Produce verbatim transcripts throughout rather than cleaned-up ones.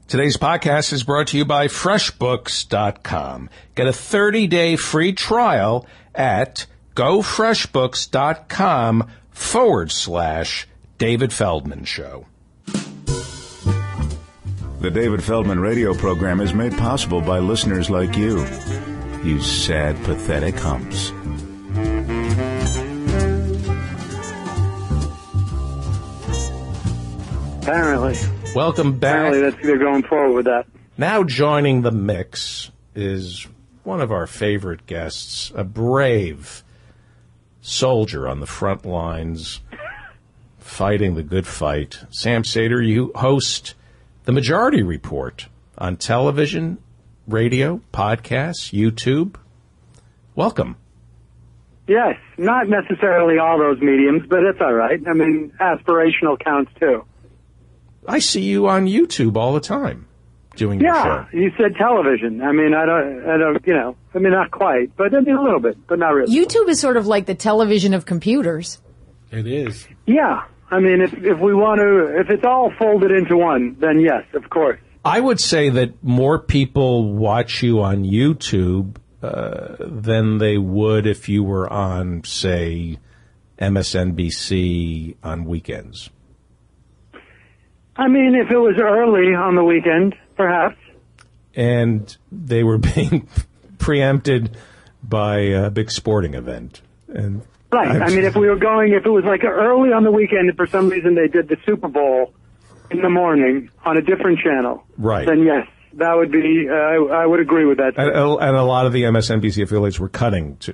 Today's podcast is brought to you by fresh books dot com. Get a thirty-day free trial at gofreshbooks.com forward slash David Feldman Show. The David Feldman radio program is made possible by listeners like you. You sad, pathetic humps. Apparently. Welcome back. Apparently that's, they're going forward with that. Now joining the mix is one of our favorite guests, a brave soldier on the front lines, fighting the good fight. Sam Seder, you host The Majority Report on television, radio, podcasts, YouTube. Welcome. Yes, not necessarily all those mediums, but it's all right. I mean, aspirational counts too. I see you on YouTube all the time doing your show. Yeah, you said television. I mean, I don't, I don't, you know, I mean, not quite, but I mean, a little bit, but not really. YouTube is sort of like the television of computers. It is. Yeah, I mean, if if we want to, if it's all folded into one, then yes, of course. I would say that more people watch you on YouTube uh, than they would if you were on, say, M S N B C on weekends. I mean, if it was early on the weekend, perhaps. And they were being preempted by a big sporting event. And right. I'm, I mean, if we were going, if it was like early on the weekend, and for some reason they did the Super Bowl in the morning on a different channel, right, then yes, that would be, uh, I, I would agree with that. And, and a lot of the M S N B C affiliates were cutting to...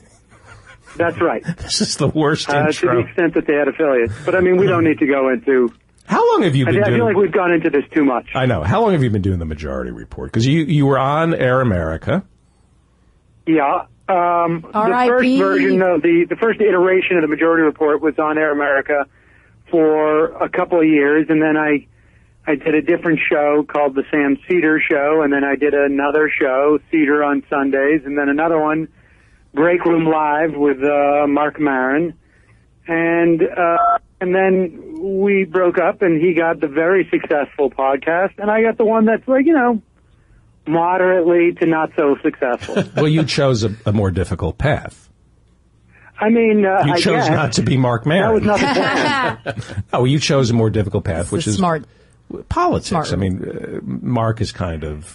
That's right. This is the worst uh, intro. To the extent that they had affiliates. But I mean, we don't need to go into... How long have you been I, doing... I feel like we've gone into this too much. I know. How long have you been doing the Majority Report? Because you, you were on Air America. Yeah. Um, R I P The first version of the, the first iteration of the Majority Report was on Air America for a couple of years, and then I I did a different show called the Sam Seder Show, and then I did another show, Seder on Sundays, and then another one, Break Room Live with uh, Mark Maron. And uh, and then we broke up, and he got the very successful podcast, and I got the one that's like, you know, moderately to not so successful. Well, you chose a, a more difficult path. I mean, uh, you I chose guess not to be Mark Maron. That was not the plan. Oh, you chose a more difficult path, which is smart politics. smart. I mean, uh, Mark is kind of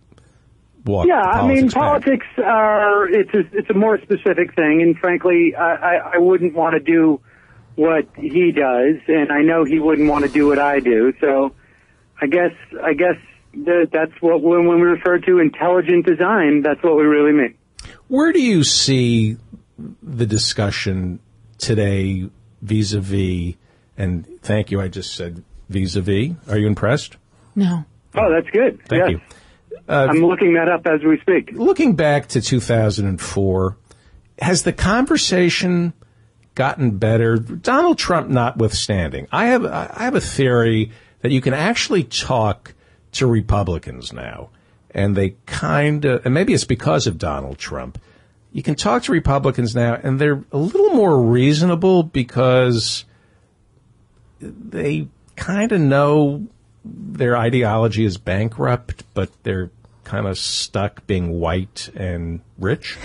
walked yeah. the I mean, politics politics are it's a, it's a more specific thing, and frankly, I, I, I wouldn't want to do what he does, and I know he wouldn't want to do what I do. So, I guess I guess that that's what when, when we refer to intelligent design, that's what we really mean. Where do you see the discussion today vis-a-vis, and thank you, I just said vis-a-vis. Are you impressed? No. Oh, that's good. Thank yes. you. Uh, I'm looking that up as we speak. Looking back to two thousand four, has the conversation gotten better? Donald Trump notwithstanding, I have I have a theory that you can actually talk to Republicans now, and they kind of, and maybe it's because of Donald Trump, you can talk to Republicans now, and they're a little more reasonable because they kind of know their ideology is bankrupt, but they're kind of stuck being white and rich.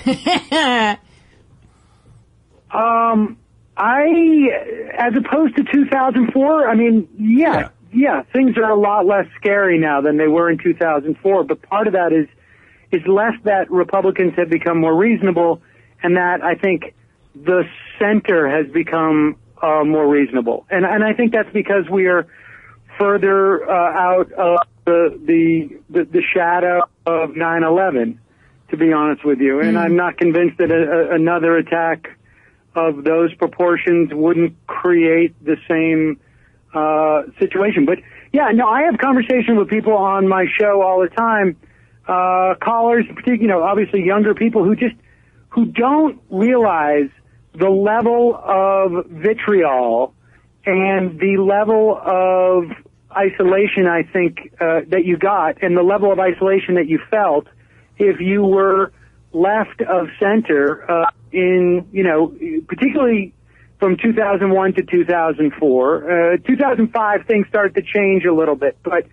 um, I, as opposed to two thousand four, I mean, yeah, yeah, yeah, things are a lot less scary now than they were in two thousand four, but part of that is is less that Republicans have become more reasonable, and that I think the center has become uh, more reasonable. And, and I think that's because we are further uh, out of the, the, the, the shadow of nine eleven, to be honest with you. And mm. I'm not convinced that a, a, another attack of those proportions wouldn't create the same uh, situation. But, yeah, no, I have conversations with people on my show all the time, uh, callers, you know, obviously younger people who just, who don't realize the level of vitriol and the level of isolation, I think, uh, that you got, and the level of isolation that you felt if you were left of center uh, in, you know, particularly from two thousand one to two thousand four. Uh, two thousand five, things started to change a little bit, but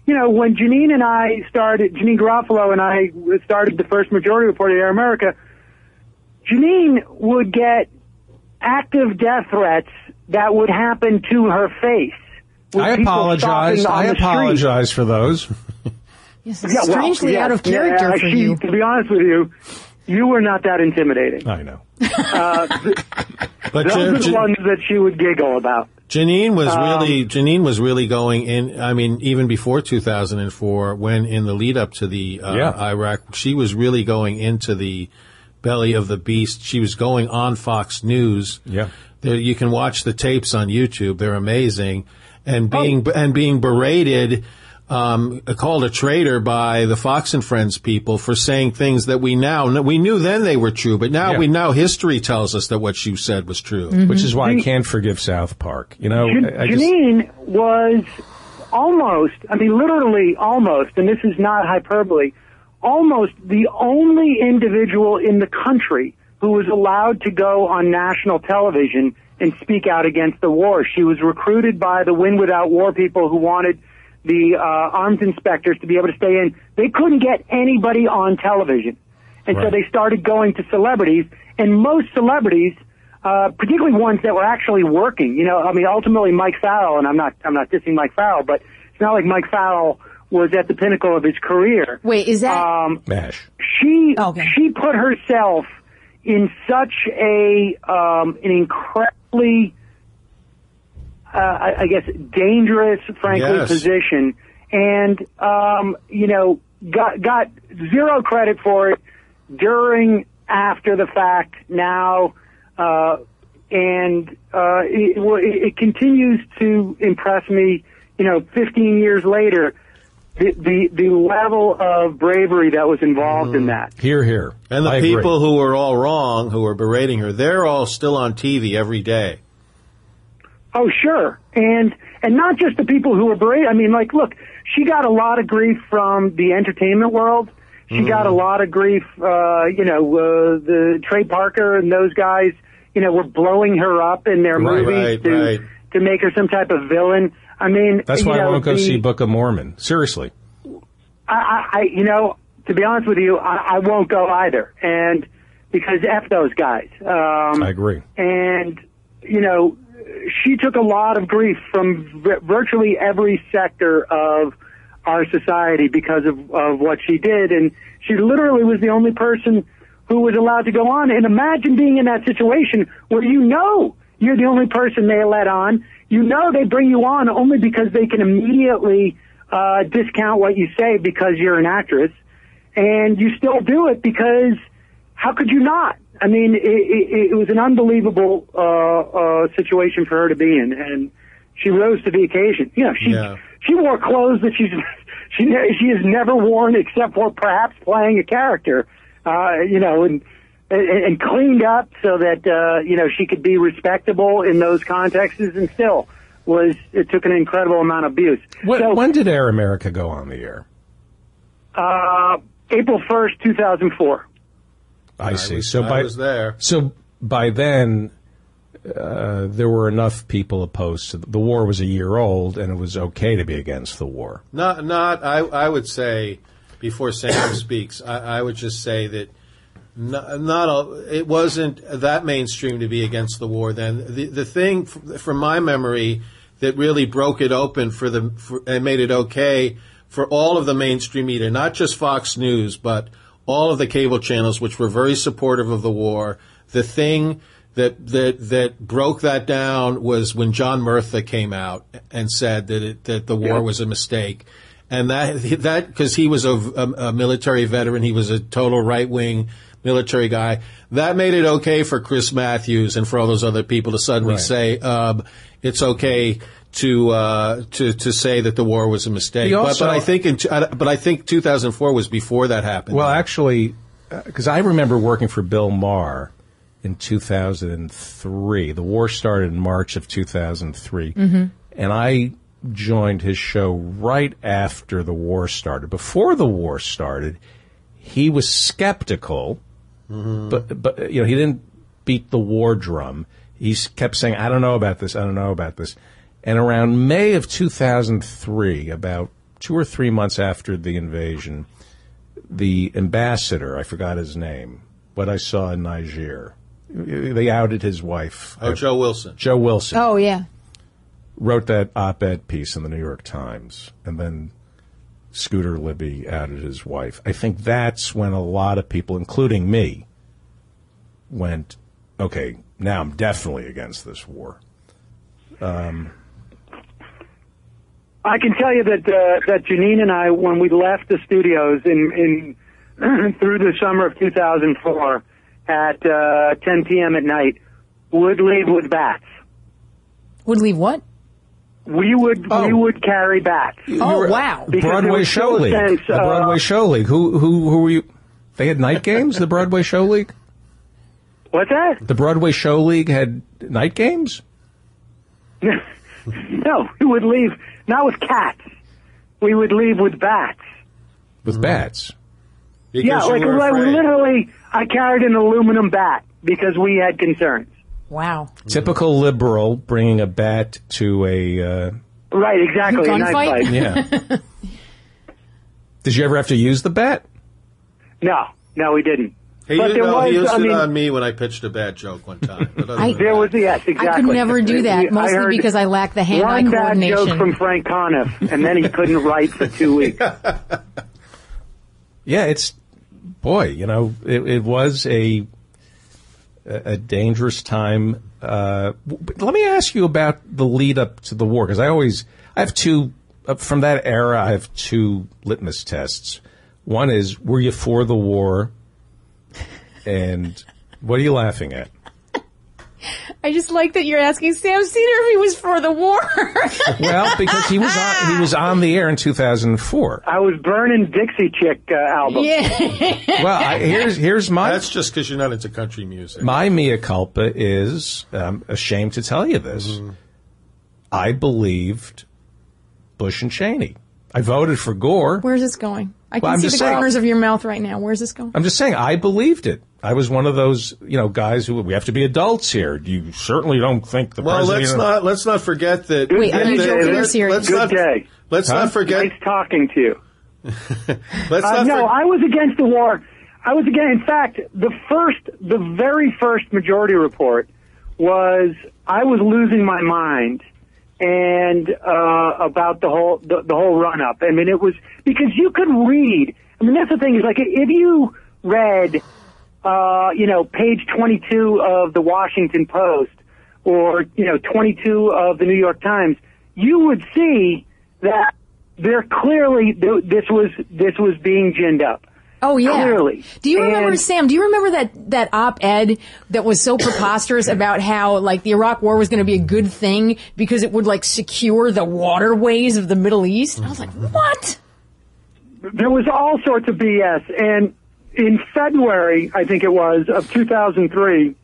you know, when Janeane and I started, Janeane Garofalo and I started the first Majority Report at Air America, Janeane would get active death threats that would happen to her face. I apologize. I apologize for those. Yes, it's yeah, strangely well, yeah, out of character yeah, for she, you. To be honest with you, you were not that intimidating. I know. Uh, but those Jan- are the Jan- ones that she would giggle about. Janine was Um, really Janine was really going in. I mean, even before two thousand four, when in the lead up to the uh, Yeah. Iraq, she was really going into the belly of the beast. She was going on Fox News. Yeah. There, you can watch the tapes on YouTube. They're amazing. And being, oh. and being berated, um, called a traitor by the Fox and Friends people for saying things that we now, we knew then they were true, but now Yeah. we now history tells us that what she said was true. Mm-hmm. Which is why I can't forgive South Park. You know, Jan- I, I just, Janine was almost, I mean, literally almost, and this is not hyperbole, almost the only individual in the country who was allowed to go on national television and speak out against the war. She was recruited by the Win Without War people who wanted the uh, arms inspectors to be able to stay in. They couldn't get anybody on television. And Right. so they started going to celebrities, and most celebrities, uh, particularly ones that were actually working, you know, I mean, ultimately Mike Farrell, and I'm not, I'm not dissing Mike Farrell, but it's not like Mike Farrell was at the pinnacle of his career. Wait, is that? Um, MASH. she, Okay. she put herself in such a, um, an incredibly, uh, I, I guess, dangerous, frankly, Yes. position, and, um, you know, got, got zero credit for it during, after the fact, now, uh, and, uh, it, it continues to impress me, you know, fifteen years later, the, the, the level of bravery that was involved mm. in that. Here, here. And the I people agree. who were all wrong, who were berating her, they're all still on T V every day. Oh, sure. And, and not just the people who were berating. I mean, like, look, she got a lot of grief from the entertainment world. She mm. got a lot of grief, uh, you know, uh, the Trey Parker and those guys, you know, were blowing her up in their Right, movies right, to, right. to make her some type of villain. I mean, That's you why know, I won't go the, see Book of Mormon. Seriously. I, I, I, you know, to be honest with you, I, I won't go either. And because F those guys. Um, I agree. And, you know, she took a lot of grief from v- virtually every sector of our society because of, of what she did. And she literally was the only person who was allowed to go on. And imagine being in that situation where you know you're the only person they let on. You know they bring you on only because they can immediately uh, discount what you say because you're an actress. And you still do it because how could you not? I mean, it, it, it was an unbelievable uh, uh, situation for her to be in, and she rose to the occasion. You know, she Yeah. she wore clothes that she's she ne- she has never worn except for perhaps playing a character. Uh, you know, and, and and cleaned up so that uh, you know she could be respectable in those contexts, and still was it took an incredible amount of abuse. When, so, when did Air America go on the air? Uh, April first, two thousand four. I see. I was, so I by was there. So by then, uh, there were enough people opposed to the, the war. Was a year old, and it was okay to be against the war. Not, not. I, I would say, before Sam speaks, I, I would just say that not, not a, it wasn't that mainstream to be against the war then. The the thing, from my memory, that really broke it open for the for, and made it okay for all of the mainstream media, not just Fox News, but all of the cable channels, which were very supportive of the war. The thing that that that broke that down was when John Murtha came out and said that it, that the war Yeah. was a mistake, and that that because he was a, a, a military veteran, he was a total right wing military guy. That made it okay for Chris Matthews and for all those other people to suddenly Right. say um, it's okay to uh, to to say that the war was a mistake. He But, also- but I think in, but I think two thousand four was before that happened. Well, actually, because I remember working for Bill Maher in two thousand three. The war started in March of two thousand three, mm-hmm. and I joined his show right after the war started. Before the war started, he was skeptical, mm-hmm. but but you know he didn't beat the war drum. He kept saying, "I don't know about this. I don't know about this." And around May of two thousand three, about two or three months after the invasion, the ambassador, I forgot his name, what I saw in Niger, they outed his wife. Oh, Joe Wilson. Joe Wilson. Oh, yeah. Wrote that op-ed piece in the New York Times, and then Scooter Libby outed his wife. I think that's when a lot of people, including me, went, okay, now I'm definitely against this war. Um, I can tell you that uh, that Janeane and I, when we left the studios in, in through the summer of two thousand four at uh, ten p.m. at night, would leave with bats. Would leave what? We would Oh. we would carry bats. Oh, wow. Because there Broadway was Show still a League. sense, The uh, Broadway Show League. Who who who were you? They had night games. The Broadway Show League. What's that? The Broadway Show League had night games. No, we would leave not with cats. We would leave with bats. With bats. Because yeah, you like were like, afraid. literally, I carried an aluminum bat because we had concerns. Wow. Typical liberal bringing a bat to a. Uh, Right, exactly. A knife Gunfight? fight. yeah. Did you ever have to use the bat? No, no, we didn't. He, But used, there no, was, he used I it mean- on me when I pitched a bad joke one time. But other I- than There that- was yes, exactly. I could never do that, I mostly heard because I lack the hand-eye one bad coordination. joke from Frank Conniff, and then he couldn't write for two weeks. Yeah, it's boy, you know, it, it was a a dangerous time. Uh, but let me ask you about the lead up to the war, because I always I have two uh, from that era. I have two litmus tests. One is, were you for the war? And what are you laughing at? I just like that you're asking Sam Seder if he was for the war. Well, because he was on, he was on the air in two thousand four. I was burning Dixie Chick uh, album. Yeah. Well, I, here's here's my That's just because you're not into country music. my mea culpa is, I'm ashamed to tell you this. Mm-hmm. I believed Bush and Cheney. I voted for Gore. Where's this going? I can Well, I'm see the just saying- corners of your mouth right now. Where's this going? I'm just saying, I believed it. I was one of those, you know, guys who, we have to be adults here. You certainly don't think the well, president... let's not let's not forget that. Wait, that are you they- joking or let's- serious? Let's Good not, day. Let's Huh? not forget. Nice talking to you. Let's Uh, not no, for- I was against the war. I was against. In fact, the first, the very first Majority Report was I was losing my mind, and uh, about the whole the, the whole run up. I mean, it was because you could read. I mean, that's the thing is like if you read, uh, you know, page twenty-two of the Washington Post or you know twenty-two of the New York Times, you would see that there clearly this was this was being ginned up. Oh, yeah. Clearly. Do you remember, And- Sam, do you remember that, that op-ed that was so preposterous about how, like, the Iraq War was going to be a good thing because it would, like, secure the waterways of the Middle East? And I was like, what? There was all sorts of B S. And in February, I think it was, of two thousand three,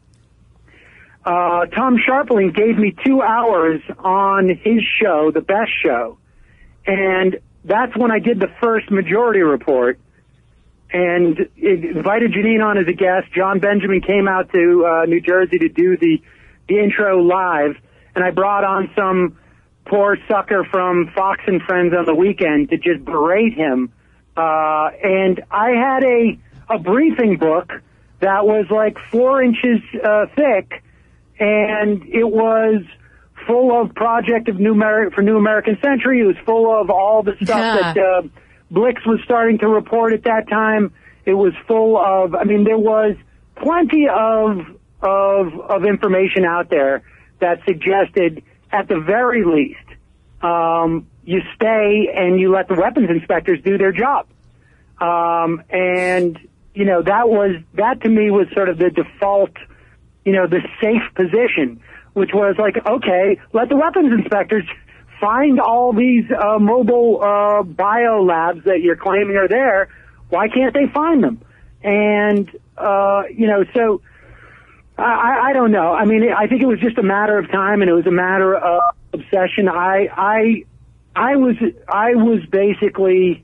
uh, Tom Sharpling gave me two hours on his show, The Best Show. And that's when I did the first Majority Report. And it invited Janeane on as a guest. John Benjamin came out to uh, New Jersey to do the, the intro live. And I brought on some poor sucker from Fox and Friends on the weekend to just berate him. Uh, and I had a, a briefing book that was like four inches uh, thick, and it was full of Project of New Ameri- for New American Century. It was full of all the stuff that uh, Blix was starting to report at that time. It was full of, I mean, there was plenty of of of information out there that suggested, at the very least, um, you stay and you let the weapons inspectors do their job. Um, and, you know, that was, that to me was sort of the default, you know, the safe position, which was like, okay, let the weapons inspectors find all these uh, mobile uh, bio labs that you're claiming are there. Why can't they find them? And, uh, you know, so I, I don't know. I mean, I think it was just a matter of time, and it was a matter of obsession. I, I, I was, I was basically,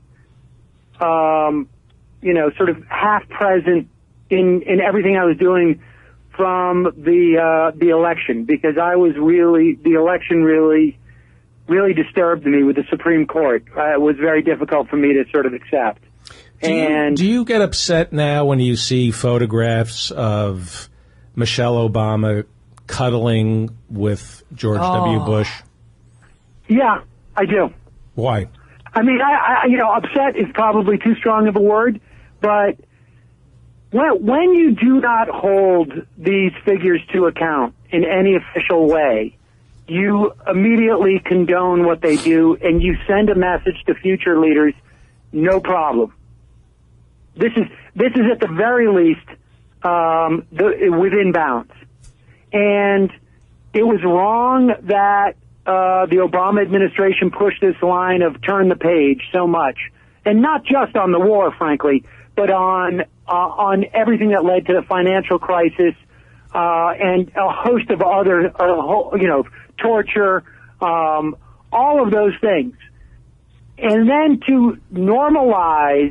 um, you know, sort of half present in, in everything I was doing from the, uh, the election, because I was really, the election really, really disturbed me with the Supreme Court. Uh, it was very difficult for me to sort of accept. Do you, and do you get upset now when you see photographs of Michelle Obama cuddling with George Oh. W. Bush? Yeah, I do. Why? I mean, I, I, you know, upset is probably too strong of a word, but when, when you do not hold these figures to account in any official way, you immediately condone what they do, and you send a message to future leaders, no problem. This is this is at the very least um, the, within bounds. And it was wrong that uh, the Obama administration pushed this line of turn the page so much, and not just on the war, frankly, but on uh, on everything that led to the financial crisis uh, and a host of other, uh, you know, torture, um, all of those things. And then to normalize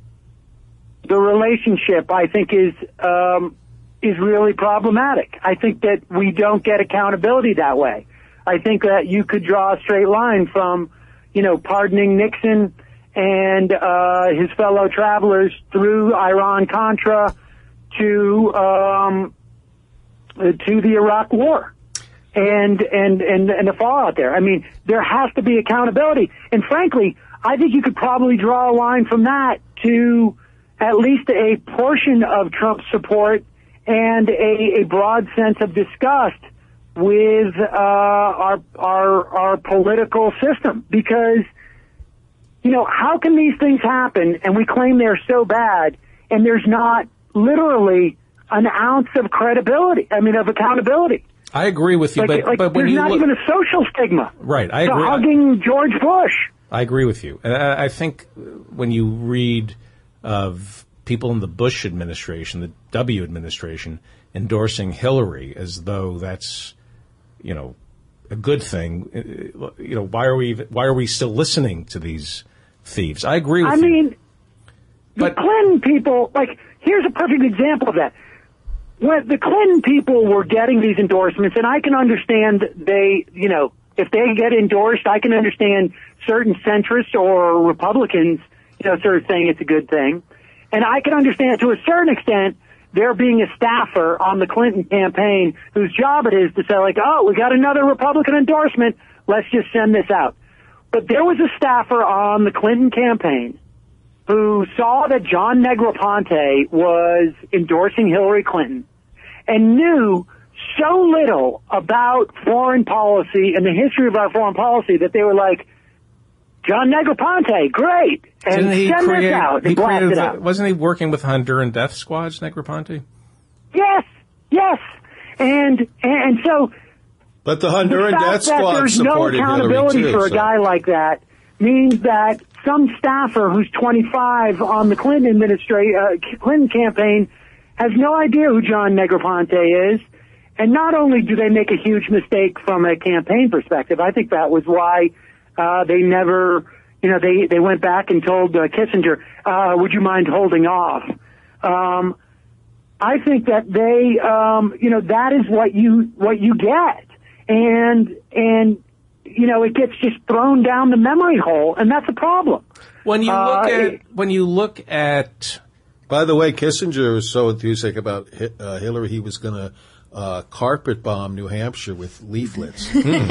the relationship, I think, is um, is really problematic. I think that we don't get accountability that way. I think that you could draw a straight line from, you know, pardoning Nixon and uh, his fellow travelers through Iran-Contra to um, to the Iraq War and and and and the fallout there. I mean, there has to be accountability. And frankly, I think you could probably draw a line from that to at least a portion of Trump's support and a, a broad sense of disgust with uh, our our our political system. Because, you know, how can these things happen and we claim they're so bad and there's not literally an ounce of credibility, I mean, of accountability? I agree with you, Like, but, like but when there's you not look, even a social stigma right, I to agree. hugging George Bush. I agree with you. And I, I think when you read of people in the Bush administration, the W administration, endorsing Hillary as though that's, you know, a good thing, you know, why are we why are we still listening to these thieves? I agree with I you. I mean, the But- Clinton people, like, here's a perfect example of that. When the Clinton people were getting these endorsements, and I can understand they, you know, if they get endorsed, I can understand certain centrists or Republicans, you know, sort of saying it's a good thing. And I can understand to a certain extent there being a staffer on the Clinton campaign whose job it is to say, like, oh, we got another Republican endorsement, let's just send this out. But there was a staffer on the Clinton campaign who saw that John Negroponte was endorsing Hillary Clinton and knew so little about foreign policy and the history of our foreign policy that they were like, John Negroponte, great, and Didn't he send create, this out he and blast created it the- out. wasn't he working with Honduran death squads, Negroponte? Yes, yes, and and so But the the Honduran fact death that squad there's no supported accountability Hillary too. for a so- guy like that means that some staffer who's twenty-five on the Clinton administration, uh, Clinton campaign, has no idea who John Negroponte is. And not only do they make a huge mistake from a campaign perspective, I think that was why uh, they never, you know, they, they went back and told uh, Kissinger, uh, would you mind holding off? Um, I think that they, um, you know, that is what you what you get, and and you know, it gets just thrown down the memory hole, and that's a problem. When you Uh, look at it- when you look at By the way, Kissinger was so enthusiastic about Hi- uh, Hillary, he was going to uh, carpet bomb New Hampshire with leaflets.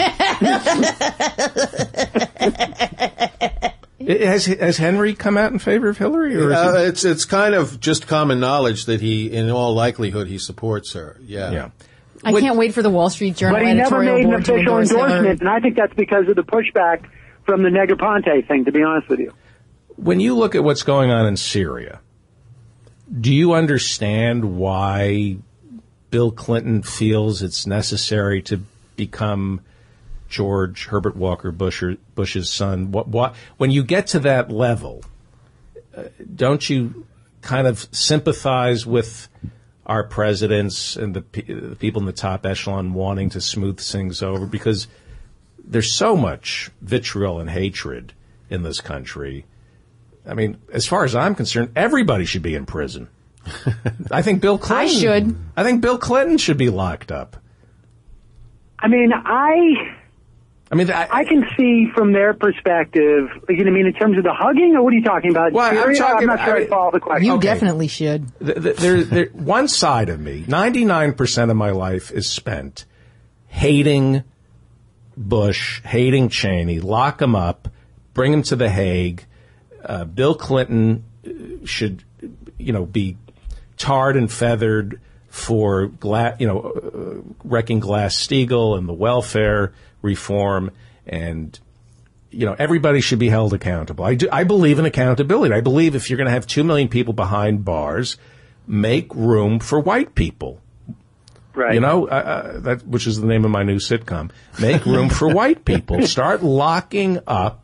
has has Henry come out in favor of Hillary, or is Uh, it, it's it's kind of just common knowledge that he, in all likelihood, he supports her. Yeah. yeah? I Would- can't wait for the Wall Street Journal But he never editorial made an board to official endorse endorsement, Hillary. and I think that's because of the pushback from the Negroponte thing, to be honest with you. When you look at what's going on in Syria, do you understand why Bill Clinton feels it's necessary to become George Herbert Walker Bush, Bush's son? What, what, when you get to that level, uh, don't you kind of sympathize with our presidents and the, pe- the people in the top echelon wanting to smooth things over? Because there's so much vitriol and hatred in this country. I mean, as far as I'm concerned, everybody should be in prison. I think Bill Clinton I should. I think Bill Clinton should be locked up. I mean, I I mean, I, I can see from their perspective, you know what I mean, in terms of the hugging, or what are you talking about? Well, I'm, talking, I'm not sure I, I follow the question. You okay. definitely should. The, the, there, there, one side of me, ninety-nine percent of my life is spent hating Bush, hating Cheney, lock him up, bring him to The Hague. Uh, Bill Clinton should, you know, be tarred and feathered for, gla- you know, uh, wrecking Glass-Steagall and the welfare reform, and you know everybody should be held accountable. I do. I believe in accountability. I believe if you're going to have two million people behind bars, make room for white people. Right. You know, uh, that which is the name of my new sitcom. Make room for white people. Start locking up.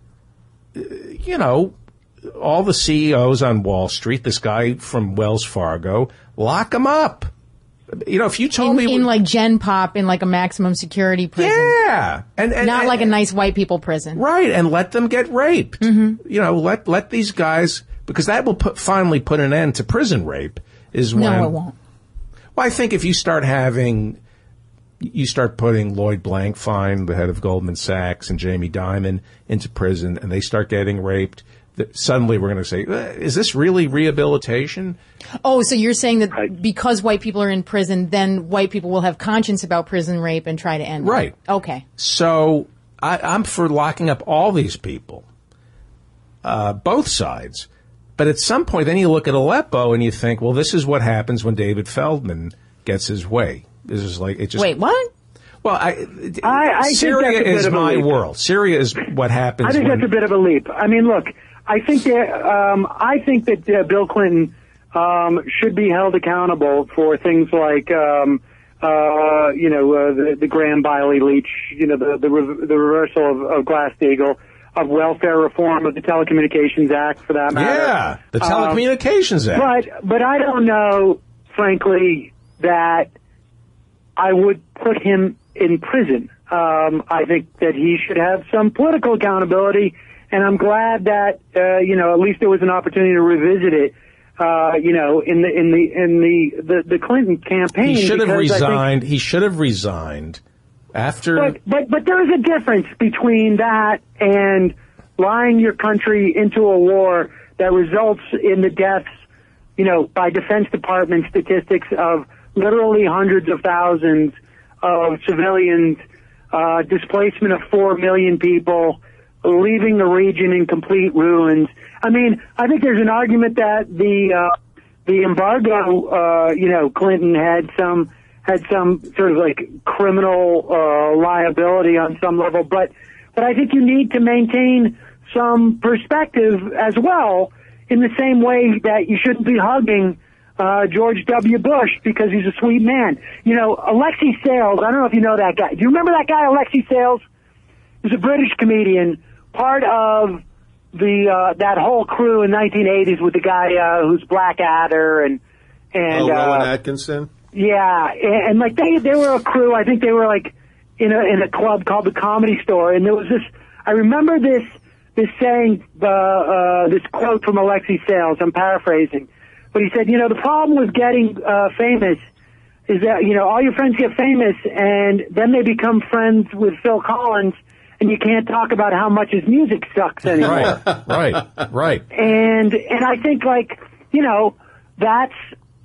You know, all the C E Os on Wall Street. This guy from Wells Fargo. Lock them up. You know, if you told in, me... In like Gen Pop, in like a maximum security prison. Yeah. And, and Not and, like a nice white people prison. Right, and let them get raped. Mm-hmm. You know, let let these guys... Because that will put, finally put an end to prison rape, is when... No, it won't. Well, I think if you start having... You start putting Lloyd Blankfein, the head of Goldman Sachs, and Jamie Dimon into prison, and they start getting raped... That suddenly we're going to say, is this really rehabilitation? Oh, so you're saying that because white people are in prison, then white people will have conscience about prison rape and try to end right. it? Right. Okay. So I, I'm for locking up all these people, uh, both sides. But at some point, then you look at Aleppo and you think, well, this is what happens when David Feldman gets his way. This is like it just. Wait, what? Well, I, I, I Syria think that's a is bit of a my leap. world. Syria is what happens. I think when, that's a bit of a leap. I mean, look. I think that um, I think that uh, Bill Clinton um, should be held accountable for things like um, uh, you know uh, the, the Graham-Biley leach, you know the the, re- the reversal of, of Glass-Steagall, of welfare reform, of the Telecommunications Act, for that matter. Yeah, the Telecommunications um, Act. But but I don't know, frankly, that I would put him in prison. Um, I think that he should have some political accountability. And I'm glad that, uh, you know, at least there was an opportunity to revisit it, uh, you know, in the, in the, in the, the, the Clinton campaign. He should have resigned. Think, he should have resigned after. But, but, but there is a difference between that and lying your country into a war that results in the deaths, you know, by Defense Department statistics of literally hundreds of thousands of civilians, uh, displacement of four million people, leaving the region in complete ruins. I mean, I think there's an argument that the uh, the embargo, uh, you know, Clinton had some had some sort of like criminal uh, liability on some level, but but I think you need to maintain some perspective as well. In the same way that you shouldn't be hugging uh, George W. Bush because he's a sweet man. You know, Alexei Sales. I don't know if you know that guy. Do you remember that guy, Alexei Sales? He's a British comedian. Part of the uh, that whole crew in nineteen eighties with the guy uh, who's Blackadder and and oh, Rowan uh, Atkinson. Yeah, and, and like they they were a crew. I think they were like in a in a club called the Comedy Store, and there was this. I remember this this saying, uh, uh, this quote from Alexei Sales. I'm paraphrasing, but he said, you know, the problem with getting uh, famous is that you know all your friends get famous, and then they become friends with Phil Collins. And you can't talk about how much his music sucks anymore. Right, right, right. And and I think like you know that's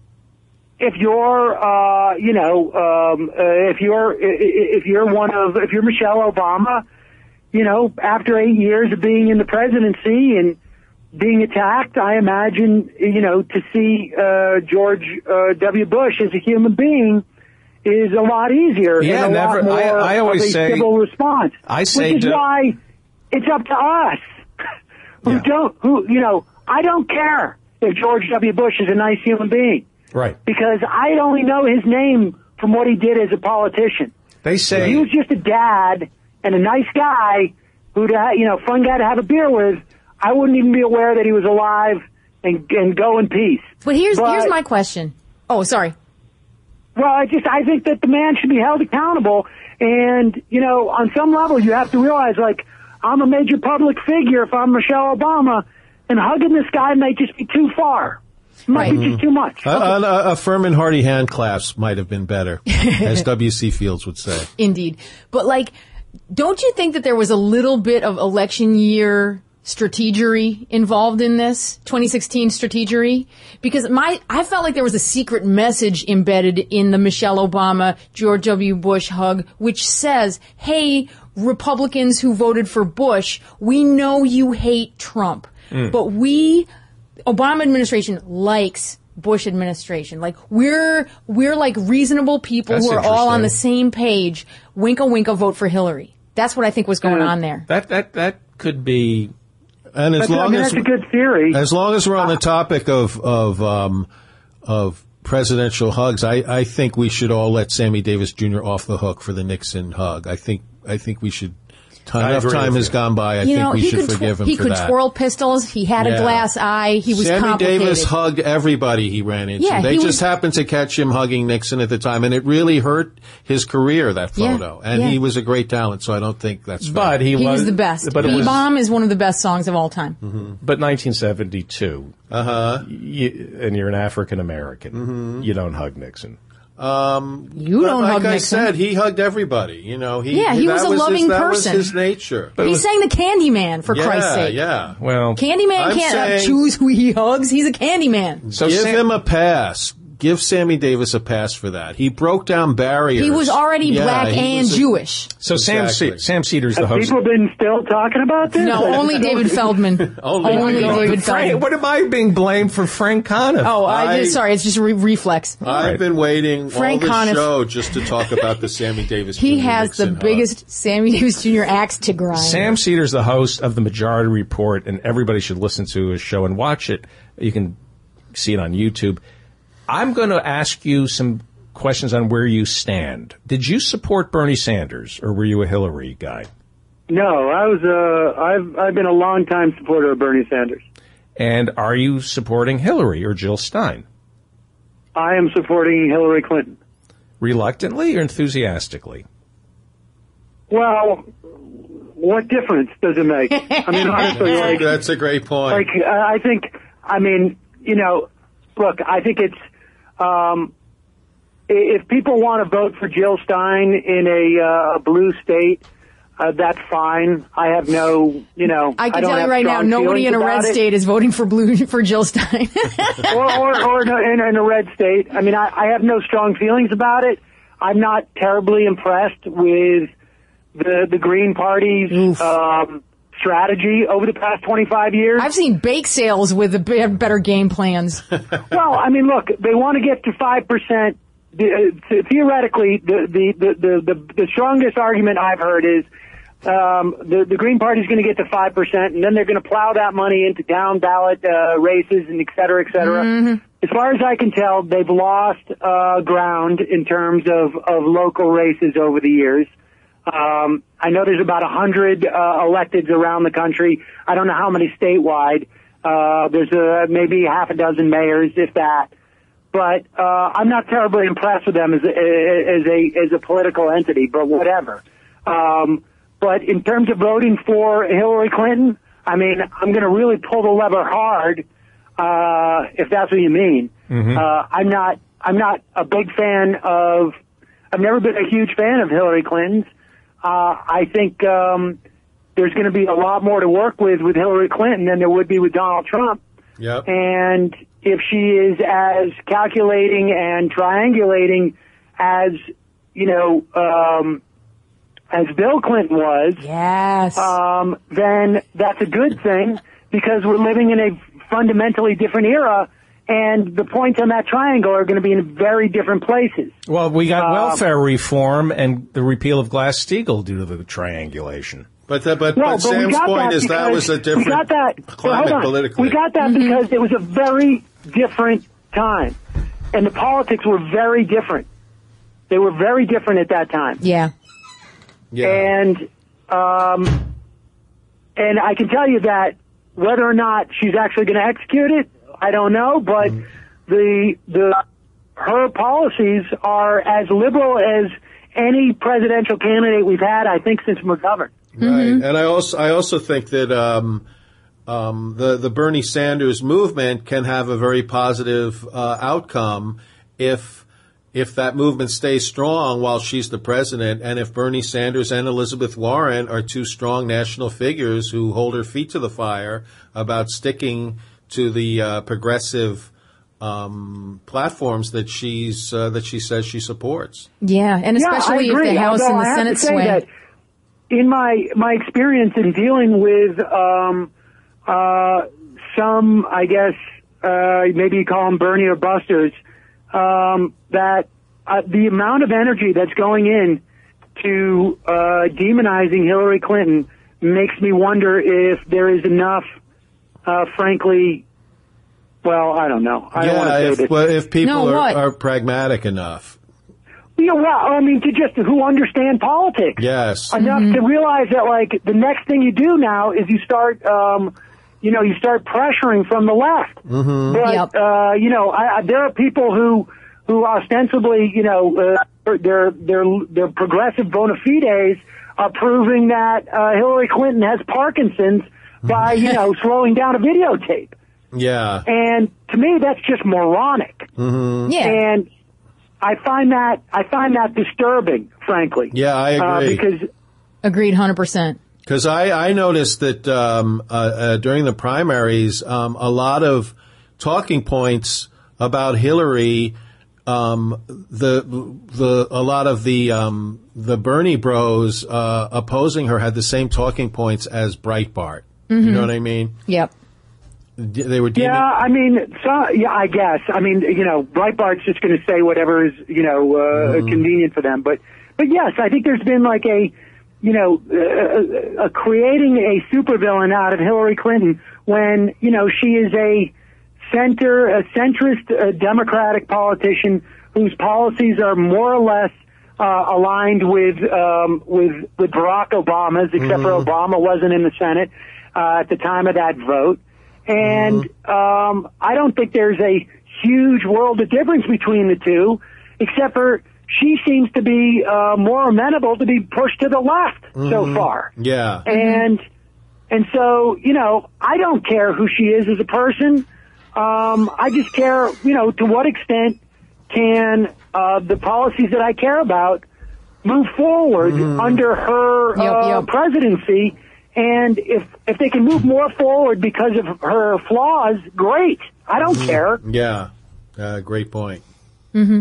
if you're uh, you know um, uh, if you're if you're one of if you're Michelle Obama, you know after eight years of being in the presidency and being attacked, I imagine you know to see uh, George uh, W. Bush as a human being is a lot easier yeah, and a never, lot more I, I always of a say, civil response. I say which is to, why it's up to us who yeah. don't, who, you know, I don't care if George W. Bush is a nice human being. Right. Because I only know his name from what he did as a politician. They say... If he was just a dad and a nice guy who'd, you know, fun guy to have a beer with, I wouldn't even be aware that he was alive and, and go in peace. But here's, but, here's my question. Oh, sorry. Well, I just, I think that the man should be held accountable. And, you know, on some level, you have to realize, like, I'm a major public figure if I'm Michelle Obama, and hugging this guy might just be too far. It might Right. be just too much. A, a, a firm and hearty hand clasp might have been better, as W C Fields would say. Indeed. But, like, don't you think that there was a little bit of election year strategery involved in this, twenty sixteen strategery? Because my, I felt like there was a secret message embedded in the Michelle Obama, George W. Bush hug, which says, hey, Republicans who voted for Bush, we know you hate Trump, mm. but we, Obama administration likes Bush administration. Like, we're, we're like reasonable people That's who are all on the same page. Winka winka, vote for Hillary. That's what I think was going on there. That, that, that could be. And as that's, long I mean, as that's a good theory. As long as we're on the topic of of um, of presidential hugs, I, I think we should all let Sammy Davis Junior off the hook for the Nixon hug. I think I think we should. Time, enough time has gone by. I you think know, we he should could forgive tw- him he for could that. twirl pistols. He had Yeah. a glass eye. He was Sammy complicated. Davis hugged everybody he ran into. Yeah, they he just was, happened to catch him hugging Nixon at the time, and it really hurt his career, that photo. Yeah, and yeah. he was a great talent, so I don't think that's fair. But he, he was, was the best. But B-Bomb is one of the best songs of all time. Mm-hmm. But nineteen seventy-two, Uh-huh. you, and you're an African American, Mm-hmm. you don't hug Nixon. Um, You don't like hug I Nixon. said, he hugged everybody. You know, he Yeah, he that was a his- loving that person. was his nature. But he was, sang the Candyman, for yeah, Christ's sake. yeah. Well, Candyman I'm can't uh, saying- choose who he hugs. He's a Candyman. so Give Sam, him a pass. Give Sammy Davis a pass for that. He broke down barriers. He was already Yeah, black he and was a- Jewish. So Sam, Exactly. C- Sam Cedar's the Have host. people been still talking about this? No, only David Feldman. Only only David David Frank, Feldman. what am I being blamed for? Frank Conniff. Oh, I, I- just, sorry, it's just a re- reflex. I've right. been waiting Frank all this Conniff. show just to talk about the Sammy Davis. He Junior has the Nixon hug. biggest Sammy Davis Junior axe to grind. Sam Cedar's the host of the Majority Report, and everybody should listen to his show and watch it. You can see it on YouTube. I'm going to ask you some questions on where you stand. Did you support Bernie Sanders, or were you a Hillary guy? No, I was. Uh, I've I've been a long time supporter of Bernie Sanders. And are you supporting Hillary or Jill Stein? I am supporting Hillary Clinton. Reluctantly or enthusiastically? Well, what difference does it make? I mean, honestly, like, That's a great point. like uh, I think. I mean, you know, look, I think it's. Um, if people want to vote for Jill Stein in a uh, blue state, uh, that's fine. I have no, you know, I can don't tell you have right now, strong nobody feelings in a red about it. state is voting for blue for Jill Stein. or, or, or in, a, in, in a red state. I mean, I, I have no strong feelings about it. I'm not terribly impressed with the the Green Party's um, strategy over the past twenty-five years. I've seen bake sales with the be- better game plans. Well, I mean, look, they want to get to five percent. The, theoretically, the, the, the, the, the strongest argument I've heard is um, the, the Green Party is going to get to five percent, and then they're going to plow that money into down ballot uh, races and et cetera, et cetera. Mm-hmm. As far as I can tell, they've lost uh, ground in terms of, of local races over the years. Um, I know there's about one hundred uh, electeds around the country. I don't know how many statewide. Uh, there's uh, maybe half a dozen mayors, if that. But uh, I'm not terribly impressed with them as a, as a as a political entity. But whatever. Um, but in terms of voting for Hillary Clinton, I mean, I'm going to really pull the lever hard, uh, if that's what you mean. Mm-hmm. Uh, I'm not. I'm not a big fan of. I've never been a huge fan of Hillary Clinton's. Uh, I think um, there's going to be a lot more to work with with Hillary Clinton than there would be with Donald Trump. Yep. And if she is as calculating and triangulating as, you know, um, as Bill Clinton was, Yes. um, then that's a good thing because we're living in a fundamentally different era. And the points on that triangle are going to be in very different places. Well, we got Um, welfare reform and the repeal of Glass-Steagall due to the triangulation. But the, but, Well, but but we Sam's got point that is that because was a we different got that, climate hold on. politically. We got that because it was a very different time, and the politics were very different. They were very different at that time. yeah. yeah. And um, and I can tell you that whether or not she's actually going to execute it, I don't know. But mm-hmm. the the her policies are as liberal as any presidential candidate we've had, I think, since McGovern. Right, mm-hmm. and I also I also think that um, um, the the Bernie Sanders movement can have a very positive uh, outcome if if that movement stays strong while she's the president, and if Bernie Sanders and Elizabeth Warren are two strong national figures who hold her feet to the fire about sticking to the uh, progressive um, platforms that she's uh, that she says she supports. Yeah, and especially yeah, if the House Although and the I Senate have to say sway. that in my my experience in dealing with um, uh, some, I guess uh, maybe you call them Bernie or Busters, um, that uh, the amount of energy that's going in to uh, demonizing Hillary Clinton makes me wonder if there is enough, uh, frankly, well, I don't know. I yeah, don't want to say if, this. well, if people No, are, what? are pragmatic enough. Yeah, well, I mean, to just who understand politics. Yes. Enough Mm-hmm. to realize that, like, the next thing you do now is you start, um, you know, you start pressuring from the left. Mm-hmm. But, Yep. uh, you know, I, I, there are people who, who ostensibly, you know, uh, their, their, their progressive bona fides are proving that, uh, Hillary Clinton has Parkinson's by, you know, slowing down a videotape. Yeah. And to me, that's just moronic. Mm-hmm. Yeah. And I find that, I find that disturbing, frankly. Yeah, I agree. Uh, because, Agreed, one hundred percent. Because I, I noticed that um, uh, uh, during the primaries, um, a lot of talking points about Hillary, um, the the a lot of the um, the Bernie bros uh, opposing her had the same talking points as Breitbart. Mm-hmm. You know what I mean? Yep. They were yeah, I mean, so, yeah, I guess. I mean, you know, Breitbart's just going to say whatever is, you know, uh, Mm-hmm. convenient for them. But, but yes, I think there's been like a, you know, uh, uh, creating a supervillain out of Hillary Clinton when, you know, she is a center, a centrist uh, Democratic politician whose policies are more or less uh, aligned with um, with with Barack Obama's, except for Obama wasn't in the Senate uh, at the time of that vote. And um, I don't think there's a huge world of difference between the two, except for she seems to be uh, more amenable to be pushed to the left so far. Yeah. And and so, you know, I don't care who she is as a person. Um, I just care, you know, to what extent can uh, the policies that I care about move forward under her Yep, uh, yep. presidency. And if if they can move more forward because of her flaws, great. I don't care. Yeah. Uh, great point. Mm-hmm.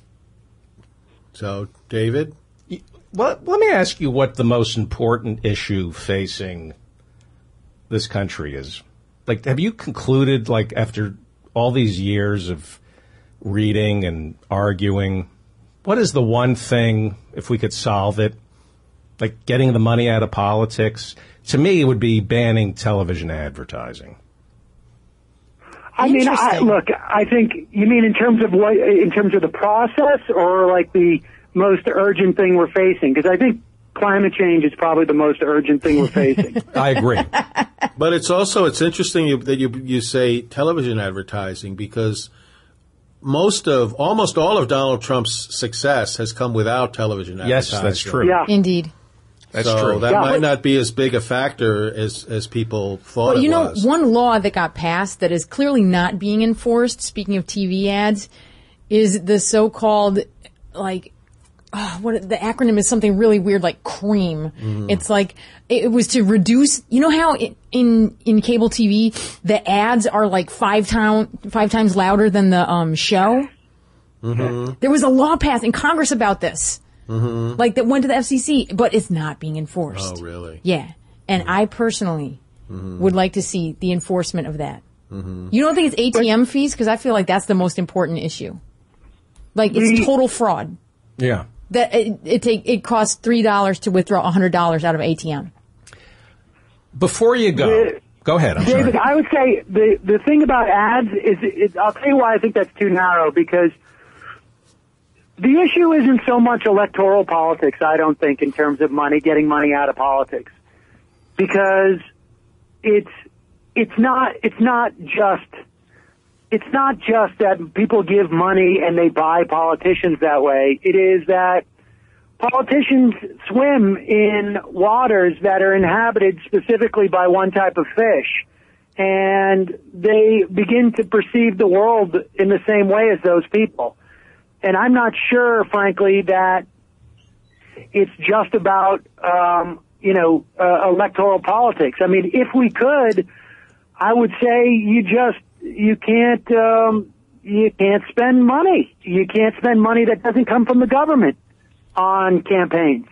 So, David? Well, let me ask you what the most important issue facing this country is. Like, have you concluded, like, after all these years of reading and arguing, what is the one thing, if we could solve it, like getting the money out of politics? To me, it would be banning television advertising. I mean, I, Interesting. look, I think you mean in terms of what, in terms of the process, or like the most urgent thing we're facing? Because I think climate change is probably the most urgent thing we're facing. I agree. But it's also, it's interesting you, that you, you say television advertising, because most of, almost all of Donald Trump's success has come without television Yes, advertising. that's true. Yeah. Indeed. That's so true. that Yeah, might but- not be as big a factor as, as people thought Well, it you know, was. one law that got passed that is clearly not being enforced, speaking of T V ads, is the so-called, like, oh, what the acronym is something really weird, like CREAM. Mm-hmm. It's like, it was to reduce, you know how in, in, in cable T V, the ads are like five, time, five times louder than the um, show? Mm-hmm. There was a law passed in Congress about this. Mm-hmm. Like, that went to the F C C, but it's not being enforced. Oh, really? Yeah. And I personally Mm-hmm. would like to see the enforcement of that. Mm-hmm. You don't think it's A T M fees? Because I feel like that's the most important issue. Like, it's The- total fraud. Yeah. That it it, take, it costs three dollars to withdraw one hundred dollars out of A T M. Before you go, The- go ahead. I'm David, sorry. I would say the the thing about ads is, is I'll tell you why I think that's too narrow, because the issue isn't so much electoral politics, I don't think, in terms of money, getting money out of politics, because it's it's not it's not just it's not just that people give money and they buy politicians that way. It is that politicians swim in waters that are inhabited specifically by one type of fish, and they begin to perceive the world in the same way as those people. and I'm not sure, frankly, that it's just about, um, you know, uh, electoral politics. I mean, if we could, I would say you just, you can't, um, you can't spend money. You can't spend money that doesn't come from the government on campaigns,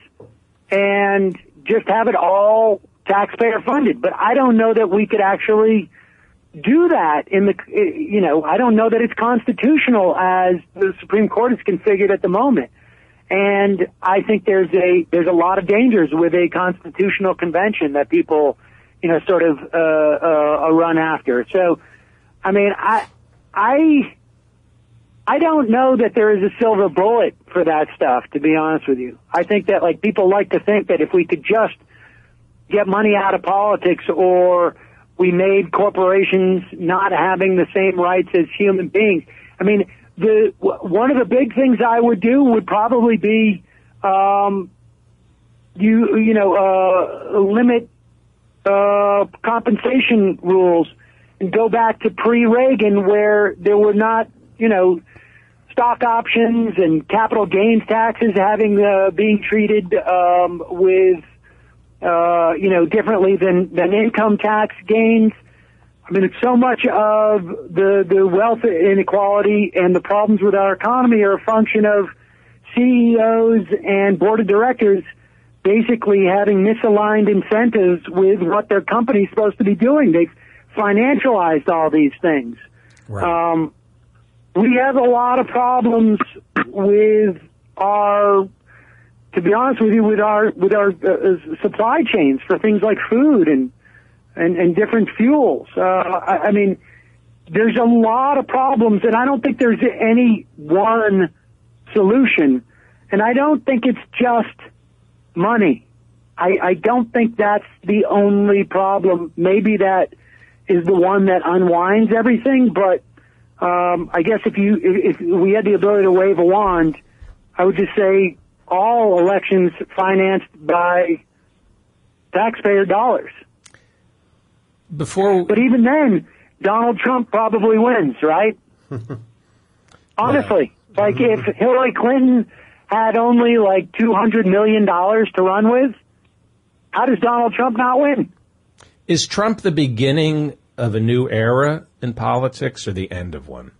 and just have it all taxpayer funded. But I don't know that we could actually do that in the, you know, I don't know that it's constitutional as the Supreme Court is configured at the moment. And I think there's a, there's a lot of dangers with a constitutional convention that people, you know, sort of, uh, uh, run after. So, I mean, I, I, I don't know that there is a silver bullet for that stuff, to be honest with you. I think that, like, people like to think that if we could just get money out of politics, or we made corporations not having the same rights as human beings. I mean, the one of the big things I would do would probably be, um, you you know, uh, limit uh, compensation rules and go back to pre-Reagan, where there were not, you know, stock options and capital gains taxes having uh, being treated um, with. Uh, you know, differently than, than income tax gains. I mean, it's so much of the, the wealth inequality and the problems with our economy are a function of C E Os and board of directors basically having misaligned incentives with what their company's supposed to be doing. They've financialized all these things. Right. Um, we have a lot of problems with our, to be honest with you, with our with our uh, supply chains for things like food and and, and different fuels. Uh, I, I mean, there's a lot of problems, and I don't think there's any one solution. And I don't think it's just money. I, I don't think that's the only problem. Maybe that is the one that unwinds everything. But um, I guess if you if, if we had the ability to wave a wand, I would just say, all elections financed by taxpayer dollars. Before, but even then, Donald Trump probably wins, right? Honestly, yeah. Like if Hillary Clinton had only like two hundred million dollars to run with, how does Donald Trump not win? Is Trump the beginning of a new era in politics or the end of one?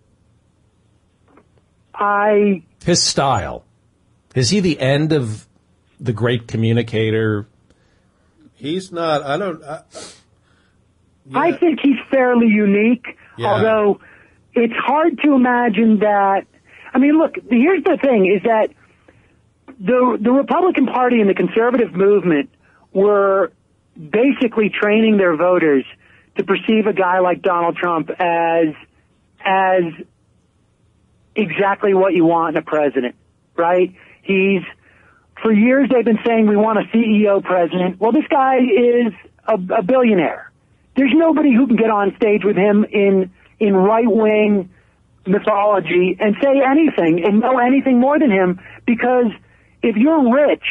I His style. Is he the end of the great communicator? He's not. I don't. I, yeah. I think he's fairly unique, yeah. although it's hard to imagine that. I mean, look, here's the thing, is that the the Republican Party and the conservative movement were basically training their voters to perceive a guy like Donald Trump as as exactly what you want in a president, right? He's, for years they've been saying we want a C E O president. Well, this guy is a, a billionaire. There's nobody who can get on stage with him in, in right-wing mythology and say anything and know anything more than him, because if you're rich,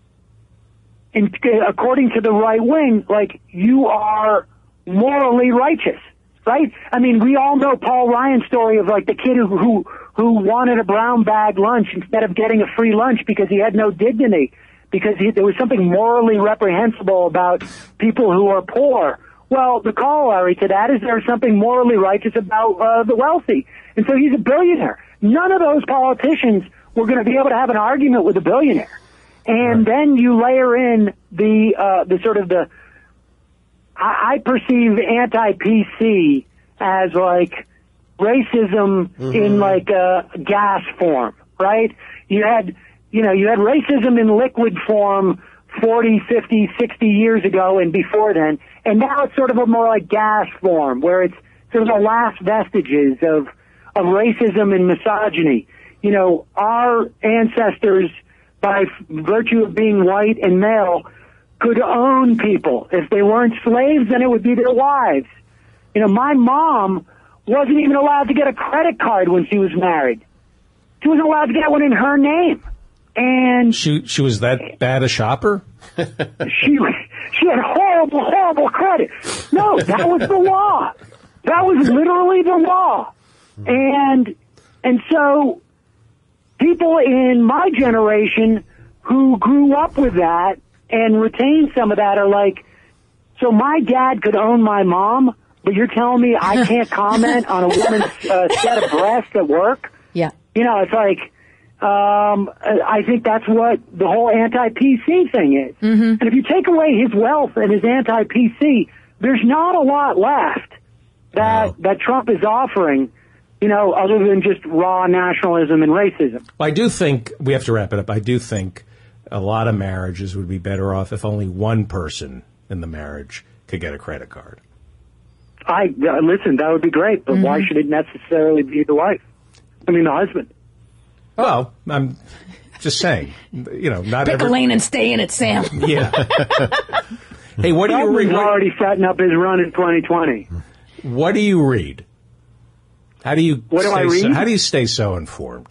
and according to the right wing, like, you are morally righteous, right? I mean, we all know Paul Ryan's story of, like, the kid who, who who wanted a brown bag lunch instead of getting a free lunch because he had no dignity, because he, there was something morally reprehensible about people who are poor. Well, the corollary to that is there's something morally righteous about uh, the wealthy. And so he's a billionaire. None of those politicians were going to be able to have an argument with a billionaire. And right. Then you layer in the uh, the sort of the, I, I perceive anti-P C as like racism mm-hmm. in like a gas form, right? You had, you know, you had racism in liquid form forty, fifty, sixty years ago and before then, and now it's sort of a more like gas form, where it's sort of the last vestiges of of racism and misogyny. You know, our ancestors, by virtue of being white and male, could own people. If they weren't slaves, then it would be their wives. You know, my mom wasn't even allowed to get a credit card when she was married. She wasn't allowed to get one in her name. And she she was that bad a shopper? she she had horrible, horrible credit. No, that was the law. That was literally the law. And and so people in my generation who grew up with that and retained some of that are like, so my dad could own my mom, but you're telling me I can't comment on a woman's uh, set of breasts at work? Yeah. You know, it's like, um, I think that's what the whole anti-P C thing is. Mm-hmm. And if you take away his wealth and his anti-P C, there's not a lot left that, no. that Trump is offering, you know, other than just raw nationalism and racism. Well, I do think, we have to wrap it up, I do think a lot of marriages would be better off if only one person in the marriage could get a credit card. I uh, listen, that would be great, but mm-hmm. why should it necessarily be the wife? I mean, the husband. Well, I'm just saying, you know, not Pick every... a lane and stay in it, Sam. Yeah. Hey, what do you read? He's already setting up his run in twenty twenty. What do you read? How do you? What do I read? So, how do you stay so informed?